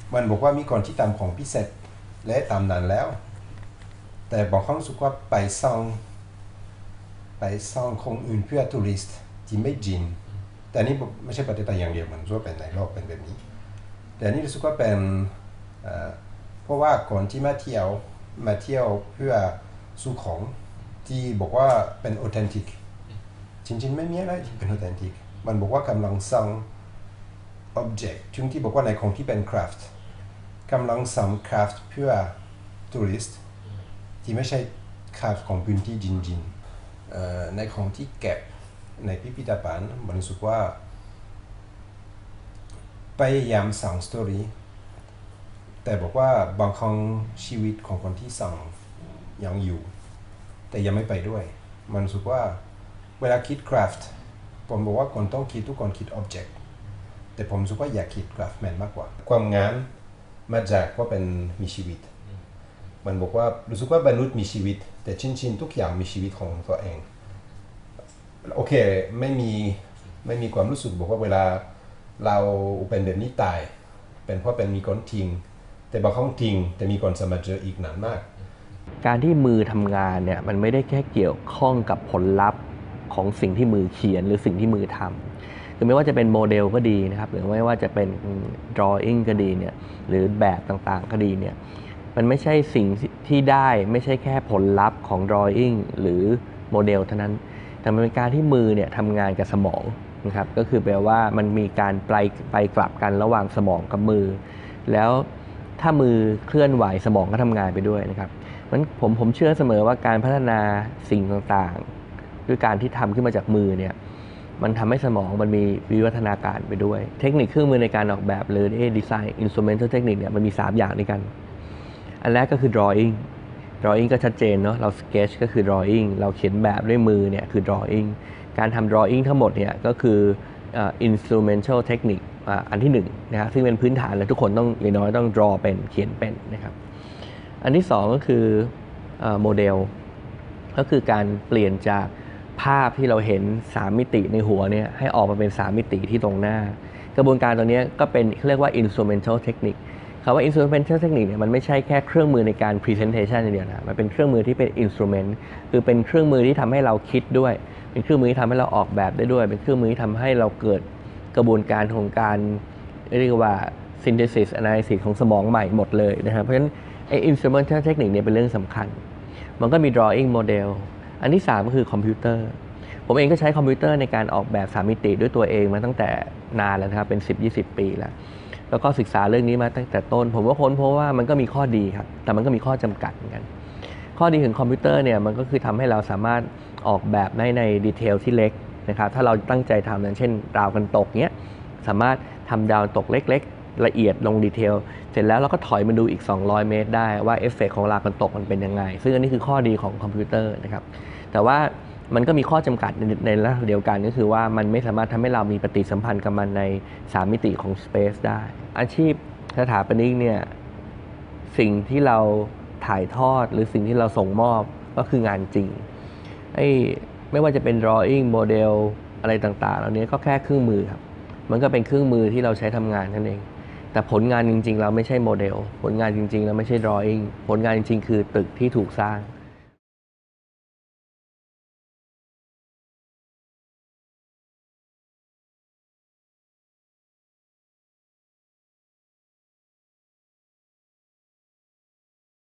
มันบอกว่ามีคนที่ทำของพิเศษและทำนานแล้วแต่บางครั้งรู้สึกว่าไปสร้างไปสร้างของอื่นเพื่อทัวริสต์ที่ไม่จริงแต่นี่ไม่ใช่ประเทศไทยอย่างเดียวมันทั่วไปในโลกเป็นแบบนี้แต่นี่รู้สึกว่าเป็นเพราะว่าคนที่มาเที่ยวมาเที่ยวเพื่อซื้อของที่บอกว่าเป็นออเทนติกจริงๆไม่มีอะไรที่เป็นออเทนติกมันบอกว่ากำลังสร้างอ็อบเจกต์ถึงที่บอกว่าในของที่เป็นคราฟต์กำลังสร้างคราฟต์เพื่อทัวริสต์ที่ไม่ใช่คราฟต์ของพื้นที่จริงๆในของที่เก็บในพิพิธภัณฑ์มันรู้สึกว่าพยายามสร้างสตอรี่แต่บอกว่าบางครั้งชีวิตของคนที่สร้างยังอยู่แต่ยังไม่ไปด้วยมันรู้สึกว่าเวลาคิดคราฟต์ผมบอกว่าคนต้องคิดทุกคนคิดอ็อบเจกต์แต่ผมรู้สึกว่าอยากคิดคราฟต์แมนมากกว่าความงามมาจากว่าเป็นมีชีวิตมันบอกว่ารู้สึกว่ามนุษย์มีชีวิตแต่ชิ้นๆทุกอย่างมีชีวิตของตัวเองโอเคไม่มีไม่มีความรู้สึกบอกว่าเวลาเราเป็นแบบนี้ตายเป็นเพราะเป็นมีคนทิ้งแต่บางครั้งทิ้งแต่มีคนสามารถเจออีกนานมากการที่มือทำงานเนี่ยมันไม่ได้แค่เกี่ยวข้องกับผลลัพธ์ของสิ่งที่มือเขียนหรือสิ่งที่มือทำคือไม่ว่าจะเป็นโมเดลก็ดีนะครับหรือไม่ว่าจะเป็น drawing ก็ดีเนี่ยหรือแบบต่างๆก็ดีเนี่ยมันไม่ใช่สิ่งที่ได้ไม่ใช่แค่ผลลัพธ์ของ drawing หรือโมเดลเท่านั้นแต่มันเป็นการที่มือเนี่ยทำงานกับสมองนะครับก็คือแปลว่ามันมีการไปไปกลับกันระหว่างสมองกับมือแล้วถ้ามือเคลื่อนไหวสมองก็ทำงานไปด้วยนะครับมันผมผมเชื่อเสมอว่าการพัฒนาสิ่งต่างๆด้วยการที่ทำขึ้นมาจากมือเนี่ยมันทำให้สมองมันมีวิวัฒนาการไปด้วยเทคนิคเครื่องมือในการออกแบบหรือดีไซน์ instrumental technique เนี่ยมันมีสามอย่างด้วยกันอันแรกก็คือ drawing drawing ก็ชัดเจนเนาะเรา sketch ก็คือ drawing เราเขียนแบบด้วยมือเนี่ยคือ drawing การทำ drawing ทั้งหมดเนี่ยก็คือ uh, instrumental technique อันที่หนึ่งนะครับซึ่งเป็นพื้นฐานเลยทุกคนต้องอย่างน้อยต้อง draw เป็นเขียนเป็นนะครับอันที่สองก็คือโมเดลก็คือการเปลี่ยนจากภาพที่เราเห็นสามมิติในหัวเนี่ยให้ออกมาเป็นสามมิติที่ตรงหน้ากระบวนการตรงนี้ก็เป็นเรียกว่า instrumental technique คำว่า instrumental technique เนี่ยมันไม่ใช่แค่เครื่องมือในการ presentation อย่างเดียวนะมันเป็นเครื่องมือที่เป็น instrument คือเป็นเครื่องมือที่ทำให้เราคิดด้วยเป็นเครื่องมือที่ทำให้เราออกแบบได้ด้วยเป็นเครื่องมือที่ทำให้เราเกิดกระบวนการของการเรียกว่า synthesis analysis ของสมองใหม่หมดเลยนะครับเพราะฉะนั้นไอ้ instrumental technique เนี่ยเป็นเรื่องสำคัญมันก็มี drawing model อันที่สามก็คือคอมพิวเตอร์ผมเองก็ใช้คอมพิวเตอร์ในการออกแบบสามมิติด้วยตัวเองมาตั้งแต่นานแล้วนะครับเป็น สิบถึงยี่สิบ ปีแล้วแล้วก็ศึกษาเรื่องนี้มาตั้งแต่ต้นผมก็ค้นพบว่ามันก็มีข้อดีครับแต่มันก็มีข้อจำกัดเหมือนกันข้อดีของคอมพิวเตอร์เนี่ยมันก็คือทำให้เราสามารถออกแบบได้ในดีเทลที่เล็กนะครับถ้าเราตั้งใจทำอย่างเช่นดาวกันตกเนี้ยสามารถทำดาวตกเล็กๆละเอียดลงดีเทลเสร็จแล้วเราก็ถอยมาดูอีกสองร้อยเมตรได้ว่าเอฟเฟกต์ของดาวกันตกมันเป็นยังไงซึ่งอันนี้คือข้อดีของคอมพิวเตอร์นะครับแต่ว่ามันก็มีข้อจำกัดในระดับเดียวกันก็คือว่ามันไม่สามารถทำให้เรามีปฏิสัมพันธ์กับมันในสามมิติของสเปซได้อาชีพสถาปนิกเนี่ยสิ่งที่เราถ่ายทอดหรือสิ่งที่เราส่งมอบก็คืองานจริงไอ้ไม่ว่าจะเป็น drawing โมเดลอะไรต่างๆเหล่านี้ก็แค่เครื่องมือครับมันก็เป็นเครื่องมือที่เราใช้ทำงานนั่นเองแต่ผลงานจริงๆเราไม่ใช่โมเดลผลงานจริงๆเราไม่ใช่ drawing ผลงานจริงๆคือตึกที่ถูกสร้าง